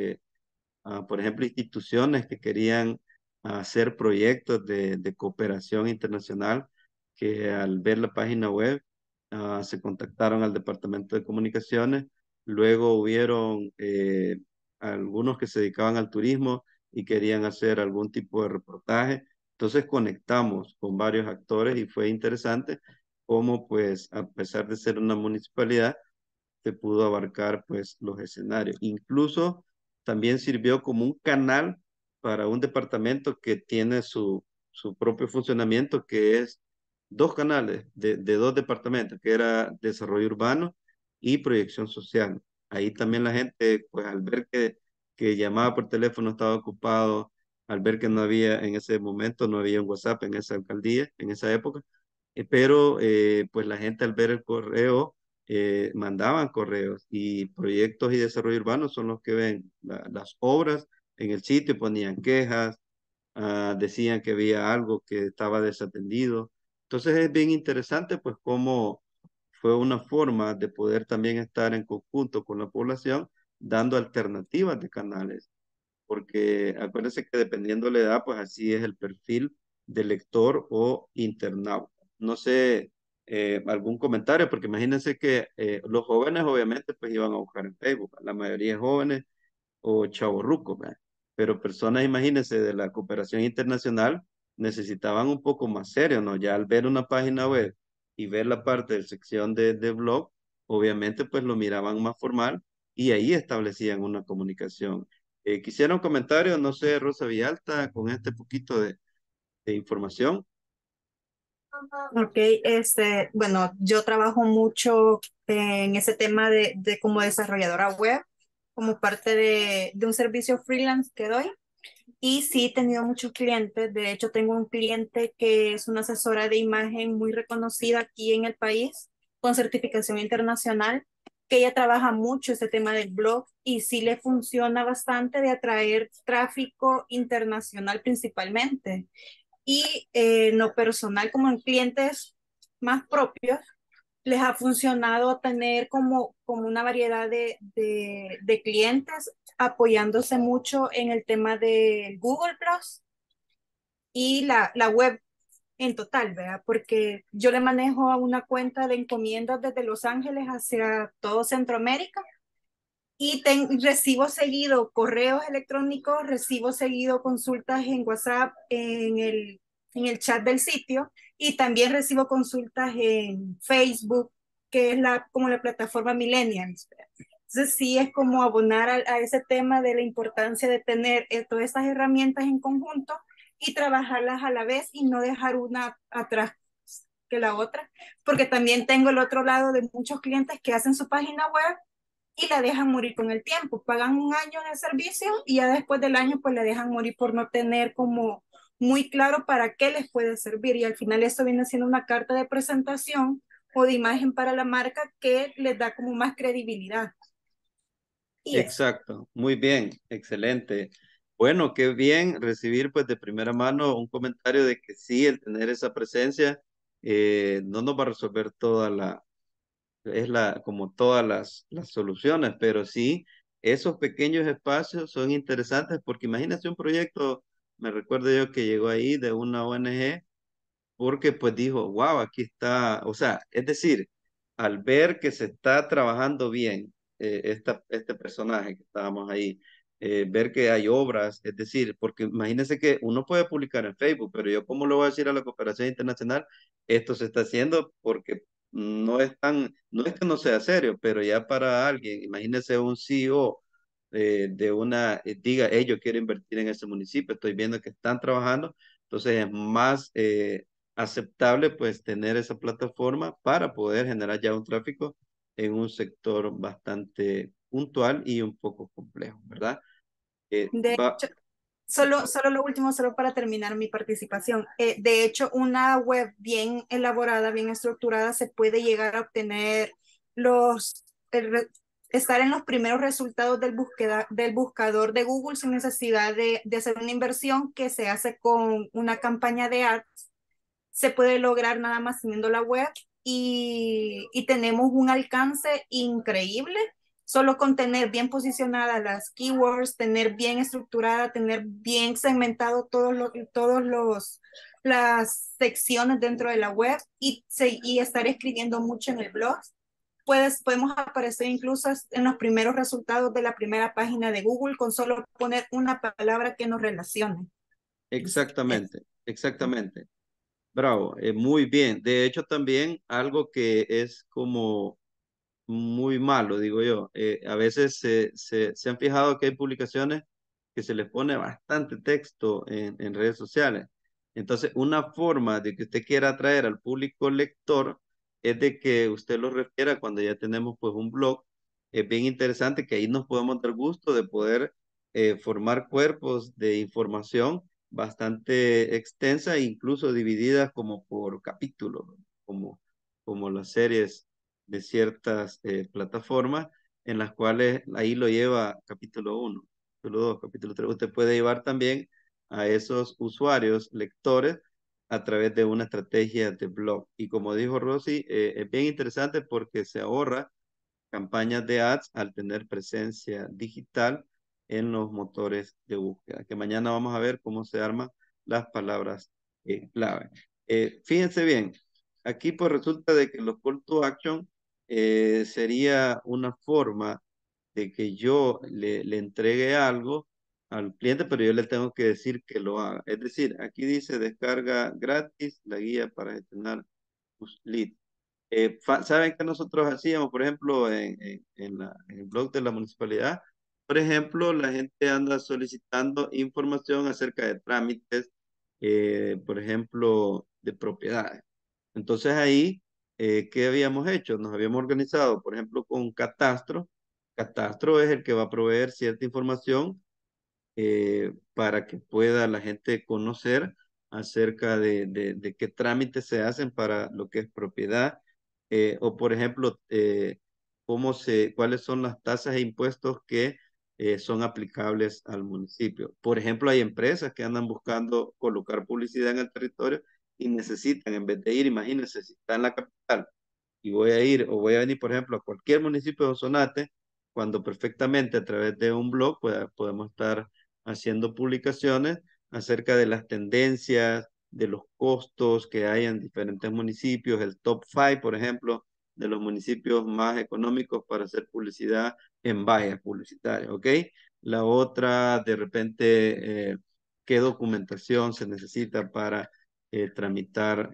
por ejemplo, instituciones que querían hacer proyectos de cooperación internacional, que al ver la página web se contactaron al Departamento de Comunicaciones. Luego hubieron algunos que se dedicaban al turismo y querían hacer algún tipo de reportaje. Entonces conectamos con varios actores y fue interesante cómo, pues, a pesar de ser una municipalidad, se pudo abarcar pues los escenarios. Incluso también sirvió como un canal para un departamento que tiene su propio funcionamiento, que es 2 canales de 2 departamentos, que era desarrollo urbano y proyección social. Ahí también la gente, pues al ver que llamaba por teléfono estaba ocupado, al ver que no había en ese momento, no había un WhatsApp en esa alcaldía, en esa época, pero pues la gente al ver el correo mandaban correos, y proyectos y desarrollo urbano son los que ven las obras en el sitio, ponían quejas, decían que había algo que estaba desatendido. Entonces es bien interesante pues cómo fue una forma de poder también estar en conjunto con la población, dando alternativas de canales, porque acuérdense que dependiendo de la edad, pues así es el perfil del lector o internauta. No sé, algún comentario, porque imagínense que los jóvenes obviamente pues iban a buscar en Facebook, la mayoría de jóvenes o chavorrucos, ¿verdad? Pero personas, imagínense, de la cooperación internacional necesitaban un poco más serio, ¿no? Ya al ver una página web y ver la parte de sección de blog, obviamente pues lo miraban más formal, y ahí establecían una comunicación. Quisiera un comentario, no sé, Rosa Villalta, con este poquito de información. Ok, bueno, yo trabajo mucho en ese tema de como desarrolladora web. como parte de un servicio freelance que doy. Y sí, he tenido muchos clientes. De hecho, tengo un cliente que es una asesora de imagen muy reconocida aquí en el país, con certificación internacional, que ella trabaja mucho este tema del blog y sí le funciona bastante de atraer tráfico internacional principalmente. Y no personal, como en clientes más propios, les ha funcionado tener como una variedad de clientes apoyándose mucho en el tema de Google Plus y la web en total, ¿verdad? Porque yo le manejo a una cuenta de encomiendas desde Los Ángeles hacia todo Centroamérica y recibo seguido correos electrónicos, recibo seguido consultas en WhatsApp, en el chat del sitio y también recibo consultas en Facebook, que es como la plataforma Millennials. Entonces sí es como abonar a ese tema de la importancia de tener todas estas herramientas en conjunto y trabajarlas a la vez y no dejar una atrás que la otra, porque también tengo el otro lado de muchos clientes que hacen su página web y la dejan morir con el tiempo. Pagan un año de servicio y ya después del año pues la dejan morir por no tener como muy claro para qué les puede servir. Y al final esto viene siendo una carta de presentación o de imagen para la marca que les da como más credibilidad. Y eso. Exacto, muy bien, excelente. Bueno, qué bien recibir pues de primera mano un comentario de que sí, el tener esa presencia no nos va a resolver como todas las soluciones, pero sí, esos pequeños espacios son interesantes porque imagínate un proyecto, me recuerdo yo que llegó ahí de una ONG porque pues dijo, wow, aquí está, o sea, es decir, al ver que se está trabajando bien este personaje que estábamos ahí, ver que hay obras, es decir, porque imagínense que uno puede publicar en Facebook, pero yo cómo le voy a decir a la cooperación internacional, esto se está haciendo porque no es que no sea serio, pero ya para alguien, imagínense un CEO de diga, hey, yo quiero invertir en ese municipio, estoy viendo que están trabajando, entonces es más aceptable pues tener esa plataforma para poder generar ya un tráfico en un sector bastante puntual y un poco complejo, ¿verdad? De hecho, solo lo último, solo para terminar mi participación. De hecho, una web bien elaborada, bien estructurada, se puede llegar a obtener los, el re- estar en los primeros resultados del buscador de Google sin necesidad de hacer una inversión que se hace con una campaña de ads. Se puede lograr nada más teniendo la web y tenemos un alcance increíble solo con tener bien posicionadas las keywords, tener bien estructurada, tener bien segmentado las secciones dentro de la web y estar escribiendo mucho en el blog. Podemos aparecer incluso en los primeros resultados de la primera página de Google con solo poner una palabra que nos relacione. Exactamente, exactamente. Bravo, muy bien. De hecho, también algo que es como muy malo, digo yo. A veces se han fijado que hay publicaciones que se les pone bastante texto en redes sociales. Entonces, una forma de que usted quiera atraer al público lector es de que usted lo refiera cuando ya tenemos pues un blog. Es bien interesante que ahí nos podemos dar gusto de poder formar cuerpos de información bastante extensa, incluso divididas como por capítulos, como las series de ciertas plataformas en las cuales ahí lo lleva capítulo 1, capítulo 2, capítulo 3. Usted puede llevar también a esos usuarios, lectores, a través de una estrategia de blog. Y como dijo Rosy, es bien interesante porque se ahorra campañas de ads al tener presencia digital en los motores de búsqueda, que mañana vamos a ver cómo se arman las palabras clave. Fíjense bien, aquí pues resulta de que los call to action sería una forma de que yo le entregue algo al cliente, pero yo le tengo que decir que lo haga. Es decir, aquí dice descarga gratis la guía para gestionar tus leads. ¿Saben qué nosotros hacíamos, por ejemplo, en el blog de la municipalidad? Por ejemplo, la gente anda solicitando información acerca de trámites, por ejemplo, de propiedades. Entonces ahí, ¿qué habíamos hecho? Nos habíamos organizado, por ejemplo, con Catastro Catastro es el que va a proveer cierta información para que pueda la gente conocer acerca de qué trámites se hacen para lo que es propiedad, o por ejemplo, cuáles son las tasas e impuestos que son aplicables al municipio. Por ejemplo, hay empresas que andan buscando colocar publicidad en el territorio y necesitan, en vez de ir, imagínense, si está en la capital y voy a ir o voy a venir, por ejemplo, a cualquier municipio de Ozonate, cuando perfectamente a través de un blog podemos estar haciendo publicaciones acerca de las tendencias, de los costos que hay en diferentes municipios, el top 5, por ejemplo, de los municipios más económicos para hacer publicidad en vallas publicitarias, ¿ok? La otra, de repente, qué documentación se necesita para tramitar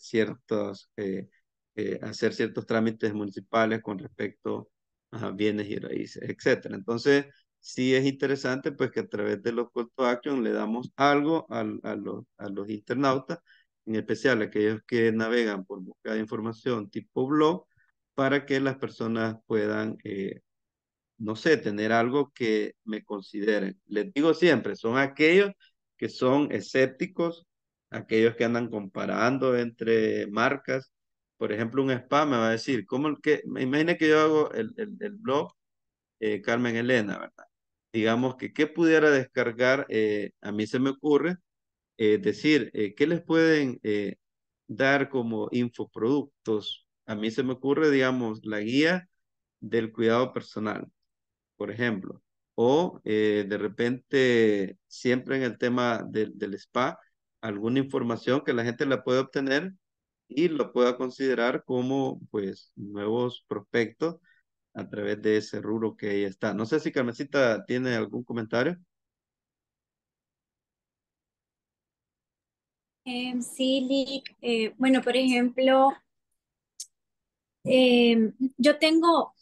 hacer ciertos trámites municipales con respecto a bienes y raíces, etcétera. Entonces, sí es interesante pues que a través de los call to action le damos algo a los internautas, en especial a aquellos que navegan por búsqueda de información tipo blog, para que las personas puedan, no sé, tener algo que me consideren. Les digo siempre, son aquellos que son escépticos, aquellos que andan comparando entre marcas. Por ejemplo, un spa me va a decir, ¿cómo que? Me imagino que yo hago el blog Carmen Elena, ¿verdad? Digamos que, ¿qué pudiera descargar? A mí se me ocurre decir, ¿qué les pueden dar como infoproductos? A mí se me ocurre, digamos, la guía del cuidado personal, por ejemplo. O de repente, siempre en el tema del spa, alguna información que la gente la pueda obtener y lo pueda considerar como, pues, nuevos prospectos a través de ese rubro que ella está. No sé si Carmencita tiene algún comentario. Sí, Lick. Bueno, por ejemplo, yo tengo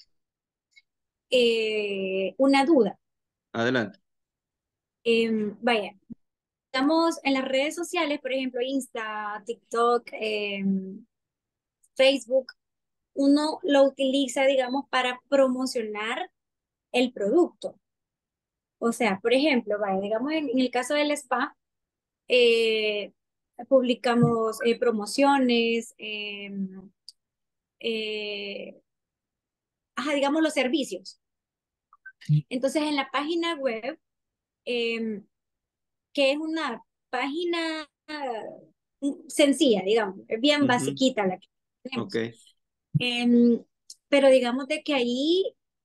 una duda. Adelante. Vaya, estamos en las redes sociales, por ejemplo, Insta, TikTok, Facebook, uno lo utiliza, digamos, para promocionar el producto. O sea, por ejemplo, vaya, digamos, en el caso del spa, eh, publicamos promociones, eh, digamos, los servicios. Entonces, en la página web, que es una página sencilla, digamos, es bien Ujú. basiquita la que Ok. tenemos. Pero digamos de que ahí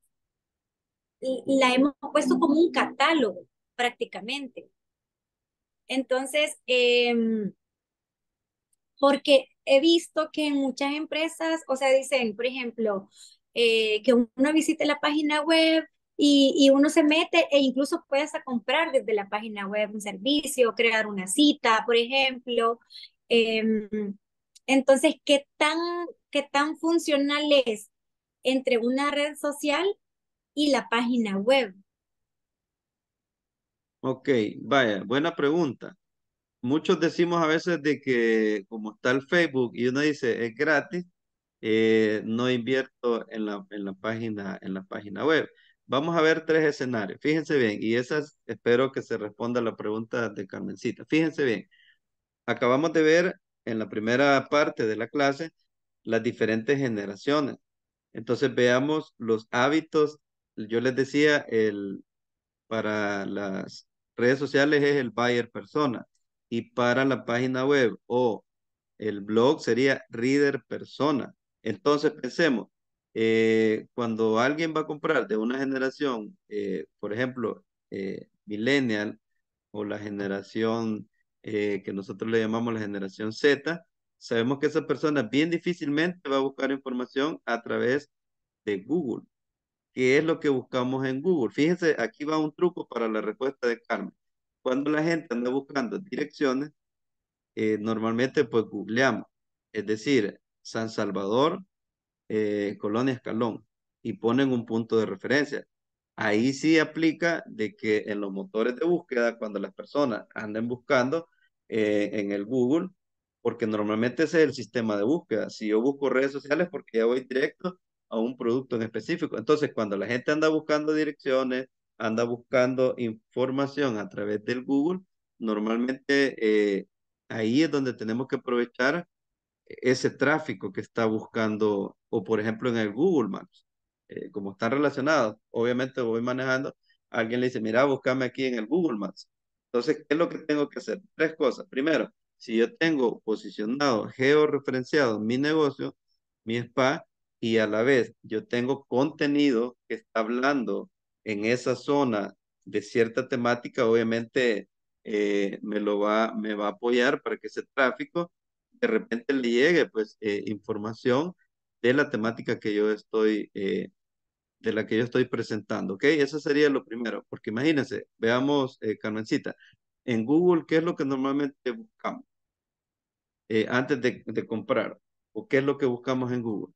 la hemos puesto como un catálogo prácticamente. Entonces, porque he visto que en muchas empresas, o sea, dicen, por ejemplo, que uno visite la página web y uno se mete e incluso puede hasta comprar desde la página web un servicio, crear una cita, por ejemplo. Em, entonces, qué tan funcional es entre una red social y la página web? Ok, vaya, buena pregunta. Muchos decimos a veces de que como está el Facebook y uno dice es gratis, no invierto en la página web. Vamos a ver tres escenarios. Fíjense bien, y esas espero que se responda a la pregunta de Carmencita. Fíjense bien, acabamos de ver en la primera parte de la clase las diferentes generaciones. Entonces veamos los hábitos. Yo les decía, para las redes sociales es el buyer persona y para la página web o el blog sería reader persona. Entonces pensemos, cuando alguien va a comprar de una generación, por ejemplo, millennial o la generación que nosotros le llamamos la generación Z, sabemos que esa persona bien difícilmente va a buscar información a través de Google. ¿Qué es lo que buscamos en Google? Fíjense, aquí va un truco para la respuesta de Carmen. Cuando la gente anda buscando direcciones, normalmente pues googleamos, es decir, San Salvador, Colonia Escalón, y ponen un punto de referencia. Ahí sí aplica de que en los motores de búsqueda, cuando las personas anden buscando en el Google, porque normalmente ese es el sistema de búsqueda. Si yo busco redes sociales, porque ya voy directo a un producto en específico. Entonces, cuando la gente anda buscando direcciones, anda buscando información a través del Google, normalmente ahí es donde tenemos que aprovechar ese tráfico que está buscando, o por ejemplo en el Google Maps, como están relacionados, obviamente voy manejando, alguien le dice, mira, búscame aquí en el Google Maps. Entonces, ¿qué es lo que tengo que hacer? Tres cosas. Primero, si yo tengo posicionado, georreferenciado mi negocio, mi spa, y a la vez yo tengo contenido que está hablando en esa zona de cierta temática, obviamente me va a apoyar para que ese tráfico de repente le llegue pues información de la temática que yo estoy, de la que yo estoy presentando, ¿ok? Eso sería lo primero, porque imagínense, veamos, Carmencita, en Google, ¿qué es lo que normalmente buscamos antes de comprar? ¿O qué es lo que buscamos en Google?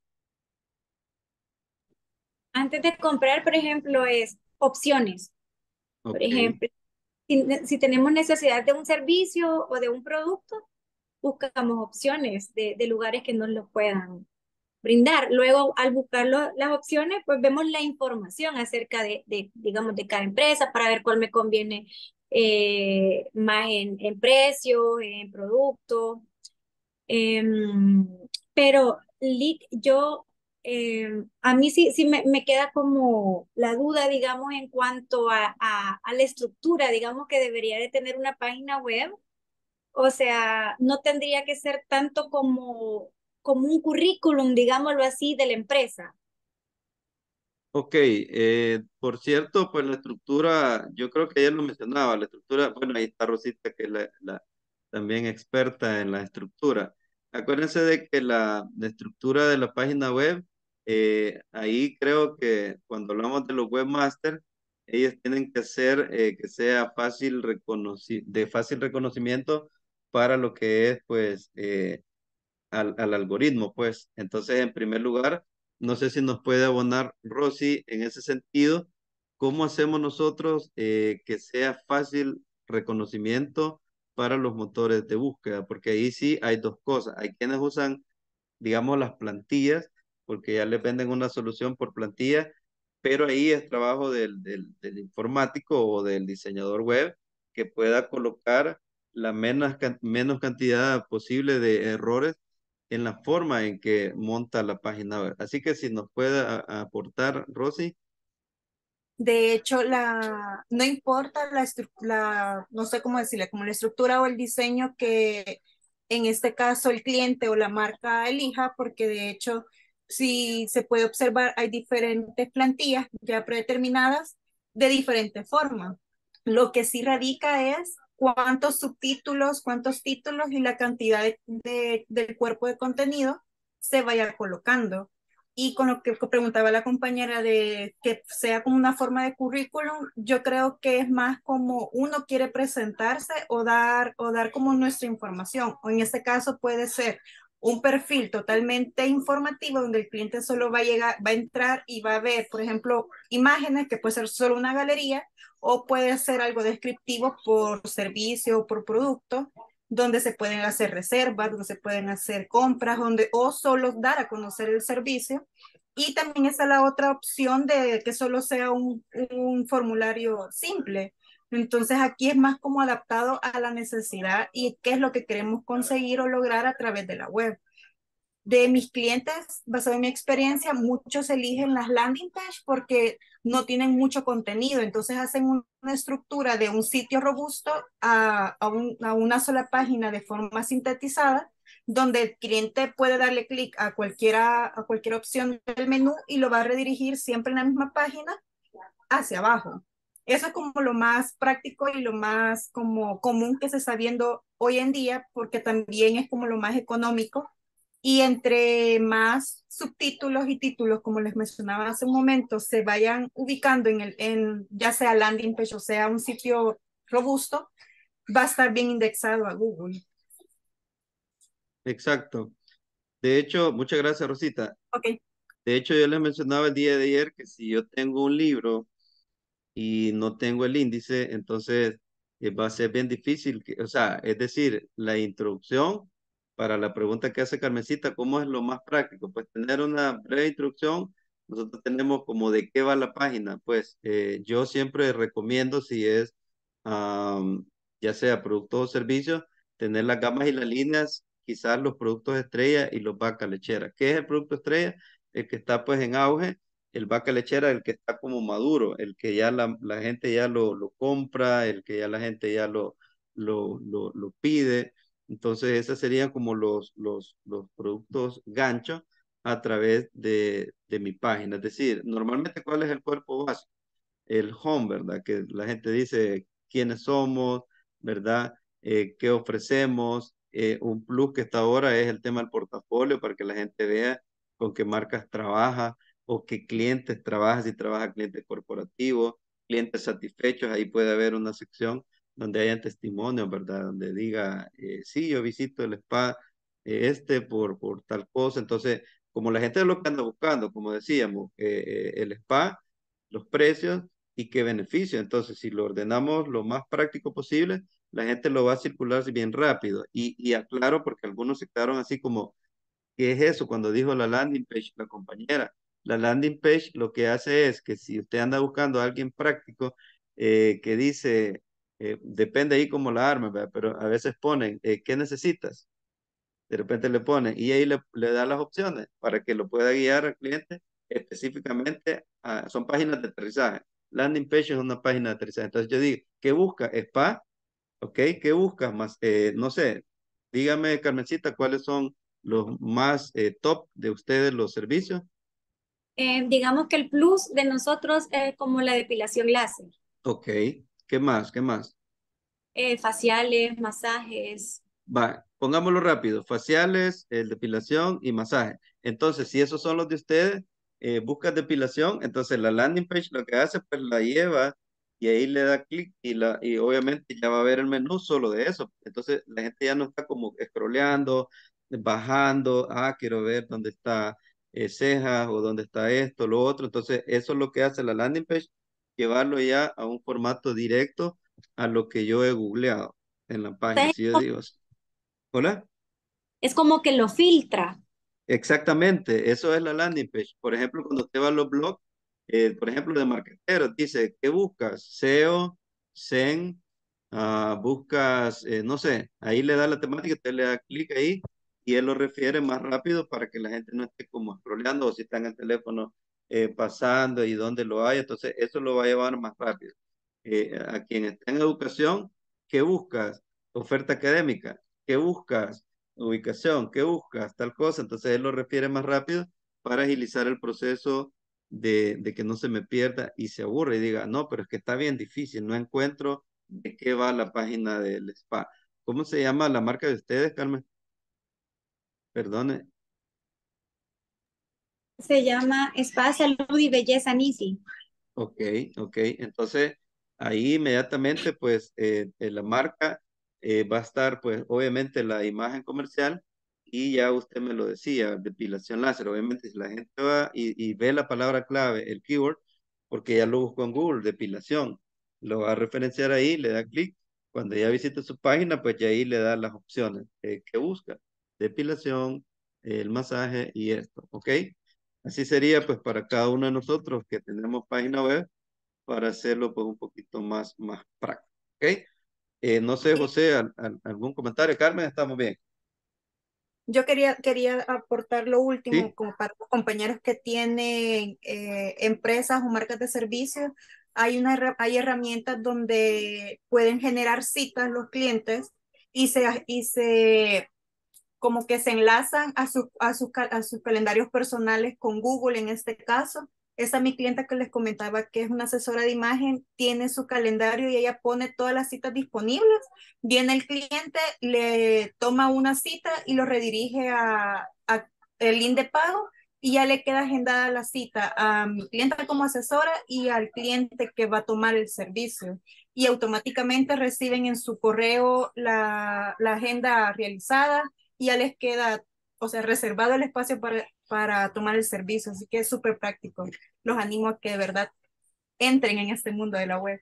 Antes de comprar, por ejemplo, es opciones. Por Ok, ejemplo, si tenemos necesidad de un servicio o de un producto, buscamos opciones de lugares que nos lo puedan brindar. Luego, al buscar las opciones, pues vemos la información acerca digamos, de cada empresa para ver cuál me conviene más en precio, en producto. Em, pero, Lick, a mí sí me queda como la duda, digamos, en cuanto a la estructura, digamos, que debería de tener una página web. O sea, no tendría que ser tanto como un currículum, digámoslo así, de la empresa. ok, por cierto, pues la estructura, yo creo que ella lo mencionaba, la estructura, bueno, ahí está Rosita, que es también experta en la estructura. Acuérdense de que la estructura de la página web, ahí creo que cuando hablamos de los webmasters, ellos tienen que hacer que sea de fácil reconocimiento para lo que es, pues, al algoritmo, pues. Entonces, en primer lugar, no sé si nos puede abonar Rosy en ese sentido, ¿cómo hacemos nosotros que sea fácil reconocimiento para los motores de búsqueda? Porque ahí sí hay dos cosas. Hay quienes usan, digamos, las plantillas, porque ya les venden una solución por plantilla, pero ahí es trabajo del informático o del diseñador web que pueda colocar la menos cantidad posible de errores en la forma en que monta la página web. Así que si nos puede aportar, Rosy. De hecho, no importa no sé cómo decirle, como la estructura o el diseño que en este caso el cliente o la marca elija, porque de hecho, si se puede observar, hay diferentes plantillas ya predeterminadas de diferentes formas. Lo que sí radica es cuántos subtítulos, cuántos títulos y la cantidad del cuerpo de contenido se vaya colocando. Y con lo que preguntaba la compañera de que sea como una forma de currículum, yo creo que es más como uno quiere presentarse o dar como nuestra información. O en este caso puede ser un perfil totalmente informativo donde el cliente solo va a llegar, va a entrar y va a ver, por ejemplo, imágenes que puede ser solo una galería o puede ser algo descriptivo por servicio o por producto donde se pueden hacer reservas, donde se pueden hacer compras, o solo dar a conocer el servicio. Y también está la otra opción de que solo sea un formulario simple. Entonces aquí es más como adaptado a la necesidad y qué es lo que queremos conseguir o lograr a través de la web. De mis clientes, basado en mi experiencia, muchos eligen las landing page porque no tienen mucho contenido, entonces hacen una estructura de un sitio robusto a una sola página de forma sintetizada, donde el cliente puede darle clic a cualquier opción del menú y lo va a redirigir siempre en la misma página hacia abajo. Eso es como lo más práctico y lo más como común que se está viendo hoy en día, porque también es como lo más económico y entre más subtítulos y títulos, como les mencionaba hace un momento, se vayan ubicando ya sea landing page o sea un sitio robusto, va a estar bien indexado a Google. Exacto. De hecho, muchas gracias, Rosita. Ok. De hecho, yo les mencionaba el día de ayer que si yo tengo un libro y no tengo el índice, entonces va a ser bien difícil, o sea, es decir, la introducción para la pregunta que hace Carmencita, ¿cómo es lo más práctico? Pues tener una breve introducción nosotros tenemos como de qué va la página. Pues yo siempre recomiendo si es, am, ya sea productos o servicios, tener las gamas y las líneas, quizás los productos estrella y los vaca lechera. ¿Qué es el producto estrella? El que está pues en auge, el vaca lechera, el que está como maduro, el que ya la gente ya lo compra, el que ya la gente ya lo pide. Entonces, esos serían como los productos ganchos a través de mi página. Es decir, normalmente, ¿cuál es el cuerpo básico? El home, ¿verdad? Que la gente dice quiénes somos, ¿verdad? Qué ofrecemos. Un plus que está ahora es el tema del portafolio para que la gente vea con qué marcas trabaja o qué clientes trabaja, si trabaja clientes corporativos, clientes satisfechos. Ahí puede haber una sección donde hayan testimonios, ¿verdad? Donde diga, sí, yo visito el spa por tal cosa. Entonces, como la gente es lo que anda buscando, como decíamos, el spa, los precios y qué beneficio. Entonces, si lo ordenamos lo más práctico posible, la gente lo va a circular bien rápido. Y aclaro, porque algunos se quedaron así como, ¿qué es eso? Cuando dijo la landing page, la compañera. La landing page lo que hace es que si usted anda buscando a alguien práctico que dice, depende ahí cómo la arma, ¿verdad? Pero a veces ponen, ¿qué necesitas? De repente le pone y ahí le da las opciones para que lo pueda guiar al cliente específicamente. Son páginas de aterrizaje. Landing page es una página de aterrizaje. Entonces yo digo, ¿qué busca? Spa, ¿ok? ¿Qué buscas más? No sé, dígame, Carmencita, ¿cuáles son los más top de ustedes, los servicios? Digamos que el plus de nosotros es como la depilación láser, Ok, ¿qué más? ¿Qué más? faciales, masajes. Va, pongámoslo rápido, faciales, depilación y masaje. Entonces, si esos son los de ustedes, buscas depilación, entonces la landing page lo que hace, pues la lleva y ahí le da clic y obviamente ya va a ver el menú solo de eso. Entonces, la gente ya no está como scrolleando, bajando, quiero ver dónde está cejas o dónde está esto, lo otro. Entonces, eso es lo que hace la landing page, llevarlo ya a un formato directo a lo que yo he googleado en la página. Si yo digo, hola. Es como que lo filtra. Exactamente, eso es la landing page. Por ejemplo, cuando usted va a los blogs, por ejemplo, de marqueteros, dice, ¿qué buscas? SEO, SEM, buscas, no sé, ahí le da la temática, usted le da clic ahí y él lo refiere más rápido para que la gente no esté como scrolleando o si está en el teléfono pasando y donde lo hay, entonces eso lo va a llevar más rápido. A quien está en educación, ¿qué buscas? Oferta académica, ¿qué buscas? Ubicación, ¿qué buscas? Tal cosa, entonces él lo refiere más rápido para agilizar el proceso de que no se me pierda y se aburre y diga, no, pero es que está bien difícil, no encuentro de qué va la página del spa. ¿Cómo se llama la marca de ustedes, Carmen? Perdone. Se llama Spa Salud y Belleza Nisi. Ok, ok. Entonces, ahí inmediatamente, pues, la marca va a estar, pues, obviamente la imagen comercial y ya usted me lo decía, depilación láser. Obviamente, si la gente va y ve la palabra clave, el keyword, porque ya lo buscó en Google, depilación, lo va a referenciar ahí, le da clic. Cuando ya visite su página, pues ya ahí le da las opciones que busca. Depilación, el masaje y esto, ¿ok? Así sería pues para cada uno de nosotros que tenemos página web para hacerlo pues un poquito más práctico. ¿Ok? No sé, José, algún comentario. Carmen, estamos bien. Yo quería aportar lo último Sí, como para los compañeros que tienen empresas o marcas de servicios. Hay herramientas donde pueden generar citas los clientes y se como que se enlazan a sus calendarios personales con Google en este caso. Esa mi clienta que les comentaba que es una asesora de imagen, tiene su calendario y ella pone todas las citas disponibles. Viene el cliente, le toma una cita y lo redirige a el link de pago y ya le queda agendada la cita a mi clienta como asesora y al cliente que va a tomar el servicio. Y automáticamente reciben en su correo la agenda realizada y ya les queda, o sea, reservado el espacio para tomar el servicio. Así que es súper práctico. Los animo a que de verdad entren en este mundo de la web.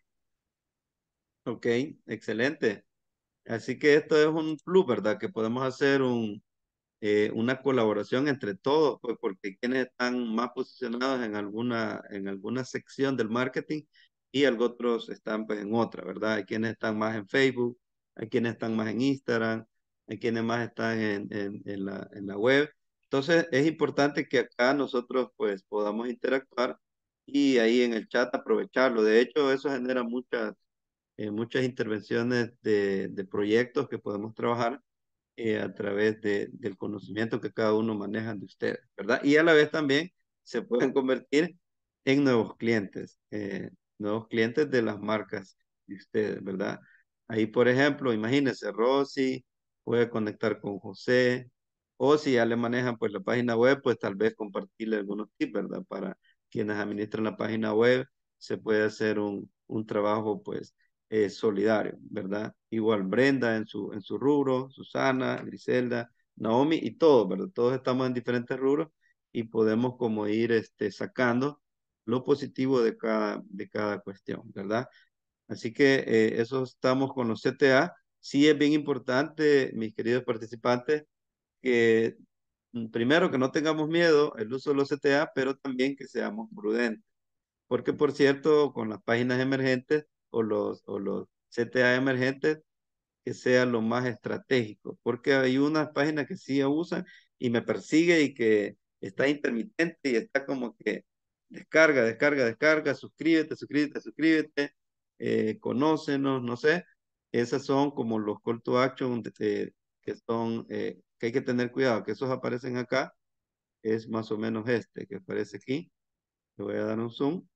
ok, excelente. Así que esto es un plus, ¿verdad? Que podemos hacer una colaboración entre todos, pues porque quienes están más posicionados en alguna sección del marketing y algo otros están pues en otra, ¿verdad? Hay quienes están más en Facebook, hay quienes están más en Instagram, hay quienes más están en la web. Entonces es importante que acá nosotros pues podamos interactuar y ahí en el chat aprovecharlo. De hecho, eso genera muchas intervenciones de proyectos que podemos trabajar a través del conocimiento que cada uno maneja de ustedes, ¿verdad? Y a la vez también se pueden convertir en nuevos clientes de las marcas de ustedes, ¿verdad? Ahí, por ejemplo, imagínense, Rosy puede conectar con José, o si ya le manejan pues la página web, pues tal vez compartirle algunos tips, ¿verdad? Para quienes administran la página web, se puede hacer un trabajo pues solidario, ¿verdad? Igual Brenda en su rubro, Susana, Griselda, Naomi y todos, ¿verdad? Todos estamos en diferentes rubros y podemos como ir sacando lo positivo de cada cuestión, ¿verdad? Así que eso estamos con los CTA. Sí es bien importante, mis queridos participantes, que primero que no tengamos miedo el uso de los CTA, pero también que seamos prudentes. Porque, por cierto, con las páginas emergentes o los CTA emergentes, que sea lo más estratégico. Porque hay unas páginas que sí usan y me persigue y que está intermitente y está como que descarga, descarga, descarga, suscríbete, suscríbete, suscríbete, conócenos, no sé. Esas son como los call to action que son, que hay que tener cuidado, que esos aparecen acá. Es más o menos este que aparece aquí. Le voy a dar un zoom.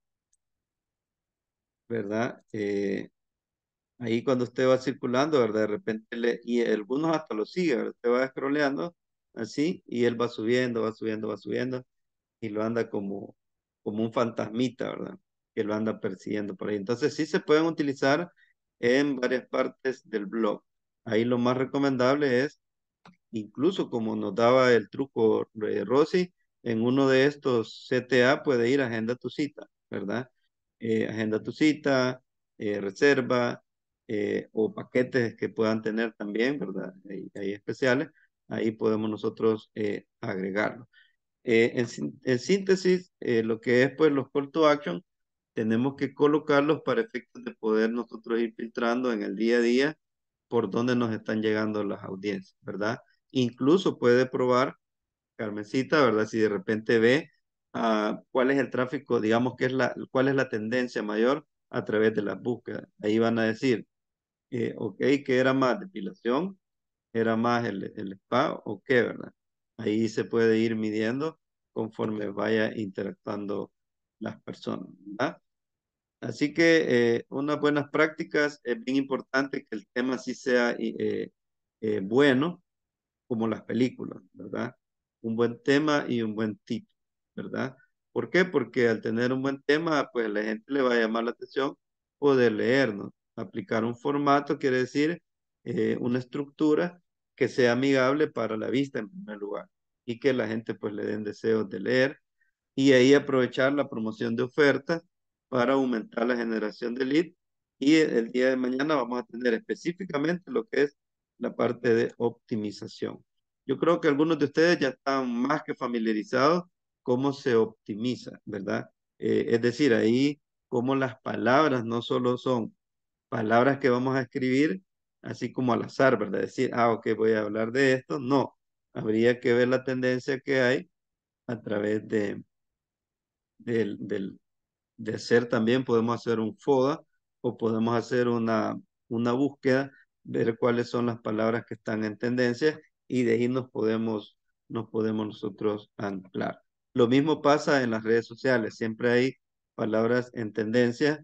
¿Verdad? Ahí cuando usted va circulando, ¿verdad? De repente, y algunos hasta lo sigue, ¿verdad? Usted va scrolleando así y él va subiendo, va subiendo, va subiendo y lo anda como un fantasmita, ¿verdad? Que lo anda persiguiendo por ahí. Entonces sí se pueden utilizar en varias partes del blog. Ahí lo más recomendable es, incluso como nos daba el truco Rosy, en uno de estos CTA puede ir agenda tu cita, ¿verdad? Agenda tu cita, reserva o paquetes que puedan tener también, ¿verdad? Hay especiales, ahí podemos nosotros agregarlo. En síntesis, lo que es pues los call to action, tenemos que colocarlos para efectos de poder nosotros ir filtrando en el día a día por dónde nos están llegando las audiencias, ¿verdad? Incluso puede probar, Carmencita, ¿verdad? Si de repente ve cuál es el tráfico, digamos que cuál es la tendencia mayor a través de las búsquedas. Ahí van a decir, ok, que era más depilación, era más el spa o qué, ¿verdad? Ahí se puede ir midiendo conforme vaya interactuando las personas, ¿verdad? Así que unas buenas prácticas es bien importante que el tema sí sea bueno, como las películas, ¿verdad? Un buen tema y un buen tip, ¿verdad? ¿Por qué? Porque al tener un buen tema, pues la gente le va a llamar la atención poder leernos. Aplicar un formato quiere decir una estructura que sea amigable para la vista en primer lugar y que la gente pues le den deseos de leer y ahí aprovechar la promoción de ofertas para aumentar la generación de lead. Y el día de mañana vamos a tener específicamente lo que es la parte de optimización. Yo creo que algunos de ustedes ya están más que familiarizados cómo se optimiza, ¿verdad? Es decir, ahí cómo las palabras no solo son palabras que vamos a escribir así como al azar, ¿verdad? Decir, ok, voy a hablar de esto. No, habría que ver la tendencia que hay a través del, del, de hacer también, podemos hacer un FODA o podemos hacer una búsqueda, ver cuáles son las palabras que están en tendencia y de ahí nos podemos nosotros anclar. Lo mismo pasa en las redes sociales, siempre hay palabras en tendencia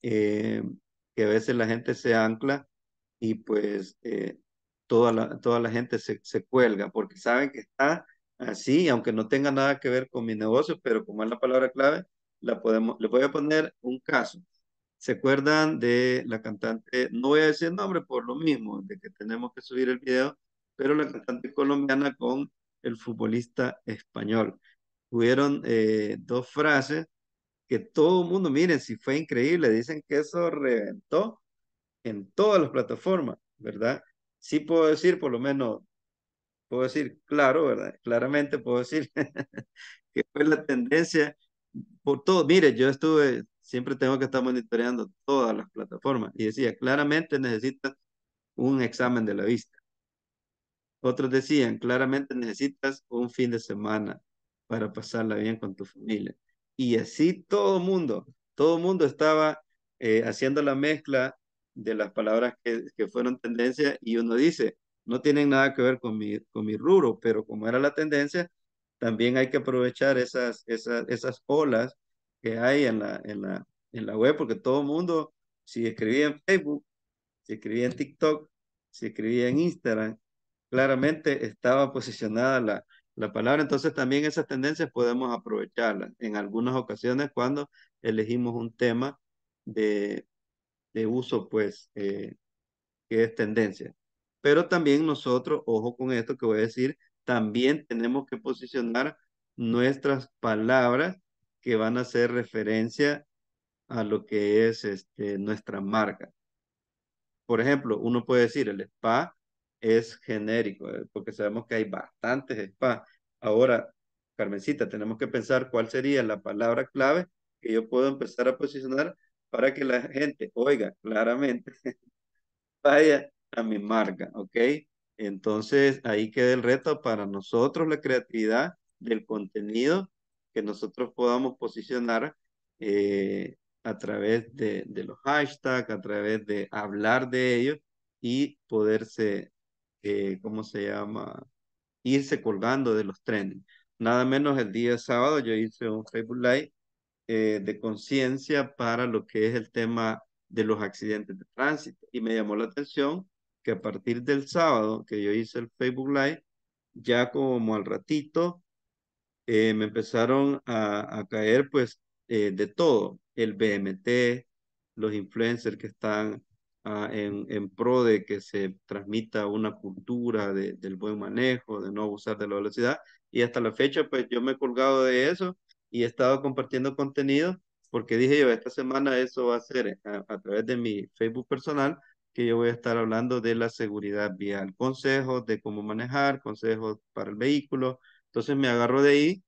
que a veces la gente se ancla y pues toda la gente se cuelga porque saben que está así, aunque no tenga nada que ver con mi negocio, pero como es la palabra clave, le voy a poner un caso. ¿Se acuerdan de la cantante? No voy a decir el nombre por lo mismo, de que tenemos que subir el video, pero la cantante colombiana con el futbolista español. Hubieron dos frases que todo el mundo, miren, si fue increíble, dicen que eso reventó en todas las plataformas, ¿verdad? Sí puedo decir por lo menos puedo decir claro, ¿verdad? Claramente puedo decir que fue la tendencia por todo. Mire, yo estuve, siempre tengo que estar monitoreando todas las plataformas y decía, claramente necesitas un examen de la vista. Otros decían, claramente necesitas un fin de semana para pasarla bien con tu familia. Y así todo el mundo estaba haciendo la mezcla de las palabras que fueron tendencia y uno dice, no tienen nada que ver con mi rubro, pero como era la tendencia, también hay que aprovechar esas olas que hay en la web, porque todo el mundo, si escribía en Facebook, si escribía en TikTok, si escribía en Instagram, claramente estaba posicionada la palabra. Entonces también esas tendencias podemos aprovecharlas en algunas ocasiones cuando elegimos un tema de, de uso, pues, que es tendencia. Pero también nosotros, ojo con esto que voy a decir, también tenemos que posicionar nuestras palabras que van a hacer referencia a lo que es nuestra marca. Por ejemplo, uno puede decir el spa es genérico, porque sabemos que hay bastantes spas. Ahora, Carmencita, tenemos que pensar cuál sería la palabra clave que yo puedo empezar a posicionar para que la gente oiga claramente, vaya a mi marca, ¿ok? Entonces, ahí queda el reto para nosotros, la creatividad del contenido que nosotros podamos posicionar a través de los hashtags, a través de hablar de ellos y poderse, ¿cómo se llama? Irse colgando de los trending. Nada menos el día sábado yo hice un Facebook Live de conciencia para lo que es el tema de los accidentes de tránsito. Y me llamó la atención que a partir del sábado que yo hice el Facebook Live, ya como al ratito, me empezaron a caer pues de todo, el BMT, los influencers que están en pro de que se transmita una cultura del buen manejo, de no abusar de la velocidad, y hasta la fecha pues yo me he colgado de eso y he estado compartiendo contenido porque dije yo, esta semana eso va a ser a través de mi Facebook personal, que yo voy a estar hablando de la seguridad vial, consejos de cómo manejar, consejos para el vehículo. Entonces me agarro de ahí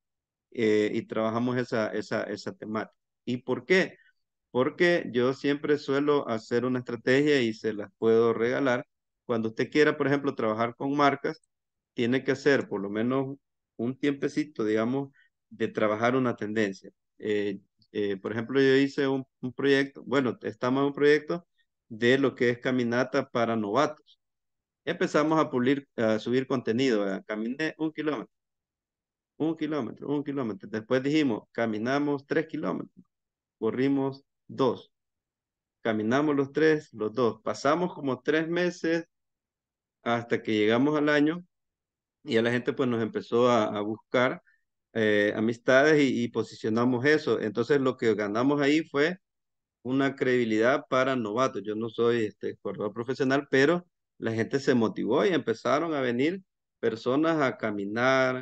y trabajamos esa temática. ¿Y por qué? Porque yo siempre suelo hacer una estrategia y se las puedo regalar. Cuando usted quiera, por ejemplo, trabajar con marcas, tiene que hacer por lo menos un tiempecito, digamos, de trabajar una tendencia. Por ejemplo, yo hice un proyecto, bueno, estamos en un proyecto de lo que es caminata para novatos. Empezamos a subir contenido. Caminé 1 kilómetro, 1 kilómetro, 1 kilómetro. Después dijimos, caminamos 3 kilómetros, corrimos 2, caminamos los tres, los dos. Pasamos como 3 meses hasta que llegamos al año y a la gente pues nos empezó a buscar amistades y posicionamos eso. Entonces lo que ganamos ahí fue una credibilidad para novatos. Yo no soy corredor profesional, pero la gente se motivó y empezaron a venir personas a caminar,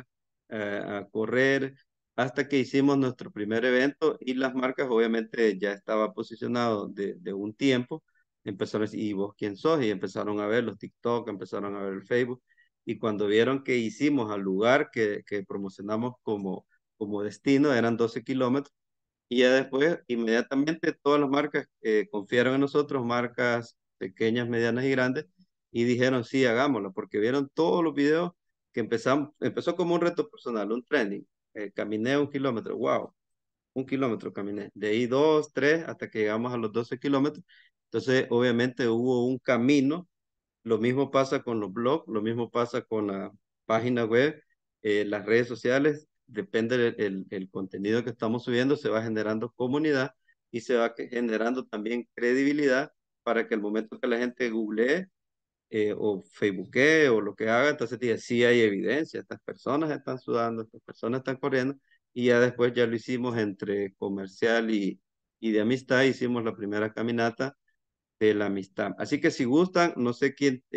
a correr, hasta que hicimos nuestro primer evento y las marcas obviamente ya estaba posicionado de un tiempo. Empezaron a decir, ¿y vos quién sos? Y empezaron a ver los TikTok, empezaron a ver el Facebook. Y cuando vieron que hicimos al lugar que promocionamos como destino, eran 12 kilómetros, y ya después, inmediatamente, todas las marcas confiaron en nosotros, marcas pequeñas, medianas y grandes, y dijeron, sí, hagámoslo, porque vieron todos los videos que empezó como un reto personal, un trending. Caminé 1 kilómetro, wow, 1 kilómetro caminé. De ahí 2, 3, hasta que llegamos a los 12 kilómetros. Entonces, obviamente, hubo un camino. Lo mismo pasa con los blogs, lo mismo pasa con la página web, las redes sociales, depende del contenido que estamos subiendo, se va generando comunidad y se va generando también credibilidad para que el momento que la gente googlee o facebookee o lo que haga, entonces diga, sí hay evidencia, estas personas están sudando, estas personas están corriendo, y ya después ya lo hicimos entre comercial y de amistad, hicimos la primera caminata de la amistad. Así que si gustan, no sé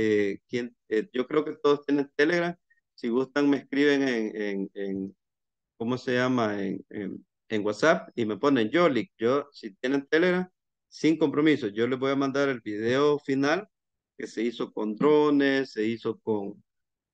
yo creo que todos tienen Telegram. Si gustan, me escriben ¿cómo se llama? En WhatsApp y me ponen Yolik. Yo, si tienen Telegram, sin compromiso, yo les voy a mandar el video final que se hizo con drones, se hizo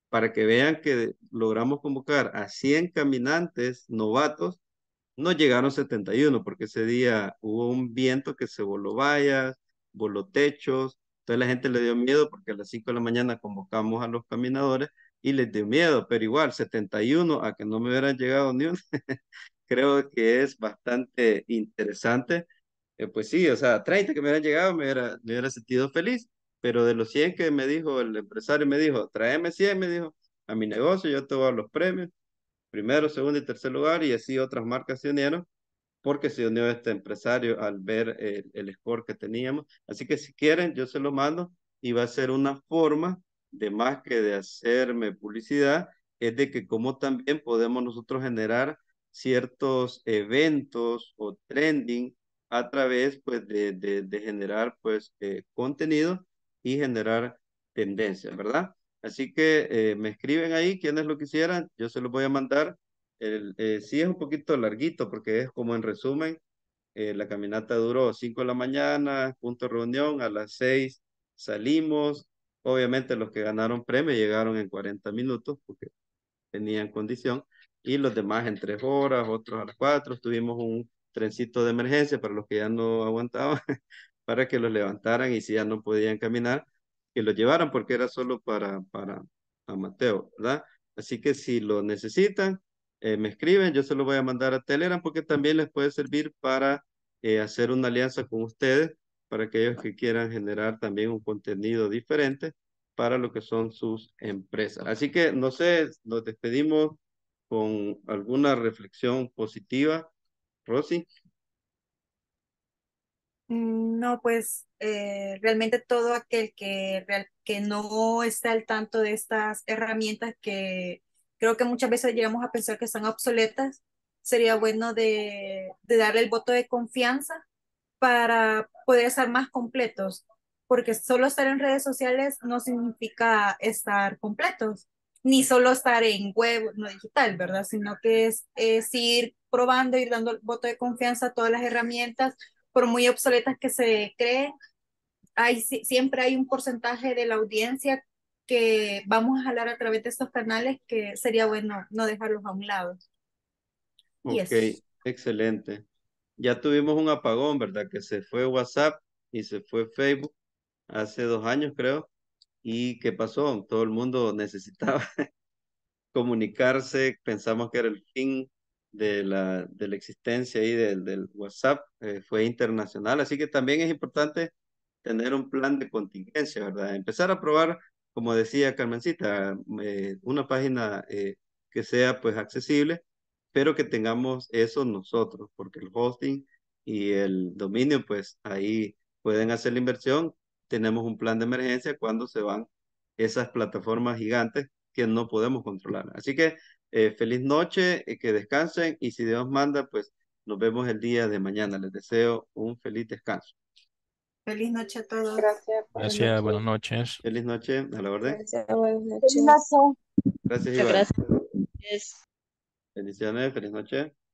para que vean que logramos convocar a 100 caminantes novatos. No llegaron 71 porque ese día hubo un viento que se voló vallas, voló techos. Entonces la gente le dio miedo porque a las 5 de la mañana convocamos a los caminadores y les dio miedo, pero igual 71 a que no me hubieran llegado ni uno, creo que es bastante interesante. Pues sí, o sea, 30 que me hubieran llegado me hubiera sentido feliz, pero de los 100 que me dijo el empresario, me dijo, tráeme 100, me dijo, a mi negocio, yo te voy a dar los premios, primero, segundo y tercer lugar, y así otras marcas se unieron porque se unió este empresario al ver el score que teníamos. Así que si quieren, yo se lo mando y va a ser una forma de más que de hacerme publicidad, es de que como también podemos nosotros generar ciertos eventos o trending a través pues de generar pues contenido y generar tendencias, ¿verdad? Así que me escriben ahí quienes lo quisieran, yo se los voy a mandar sí es un poquito larguito porque es como en resumen, la caminata duró 5 de la mañana, punto de reunión, a las 6 salimos. Obviamente los que ganaron premio llegaron en 40 minutos porque tenían condición y los demás en 3 horas, otros a las 4. Tuvimos un trencito de emergencia para los que ya no aguantaban, para que los levantaran y si ya no podían caminar, que los llevaran porque era solo para Mateo, ¿verdad? Así que si lo necesitan, me escriben, yo se lo voy a mandar a Telegram porque también les puede servir para hacer una alianza con ustedes, para aquellos que quieran generar también un contenido diferente para lo que son sus empresas. Así que, no sé, nos despedimos con alguna reflexión positiva, Rosy. No, pues realmente todo aquel que no está al tanto de estas herramientas que creo que muchas veces llegamos a pensar que están obsoletas, sería bueno de darle el voto de confianza para poder estar más completos, porque solo estar en redes sociales no significa estar completos, ni solo estar en web, no digital, ¿verdad? Sino que es ir probando, ir dando el voto de confianza a todas las herramientas, por muy obsoletas que se creen, siempre hay un porcentaje de la audiencia que vamos a jalar a través de estos canales que sería bueno no dejarlos a un lado. Y Ok, eso. excelente. Ya tuvimos un apagón, ¿verdad? Que se fue WhatsApp y se fue Facebook hace 2 años, creo. ¿Y qué pasó? Todo el mundo necesitaba comunicarse, pensamos que era el fin de la existencia ahí del WhatsApp, fue internacional, así que también es importante tener un plan de contingencia, ¿verdad? Empezar a probar, como decía Carmencita, una página que sea pues accesible, pero que tengamos eso nosotros, porque el hosting y el dominio, pues ahí pueden hacer la inversión. Tenemos un plan de emergencia cuando se van esas plataformas gigantes que no podemos controlar. Así que feliz noche, que descansen y si Dios manda, pues nos vemos el día de mañana. Les deseo un feliz descanso. Feliz noche a todos. Gracias, buenas Gracias, buenas noches. noches. Feliz noche, a la orden. Gracias, buenas Feliz noches. noche. Gracias, Muchas Iván. gracias. Bendiciones, feliz noche.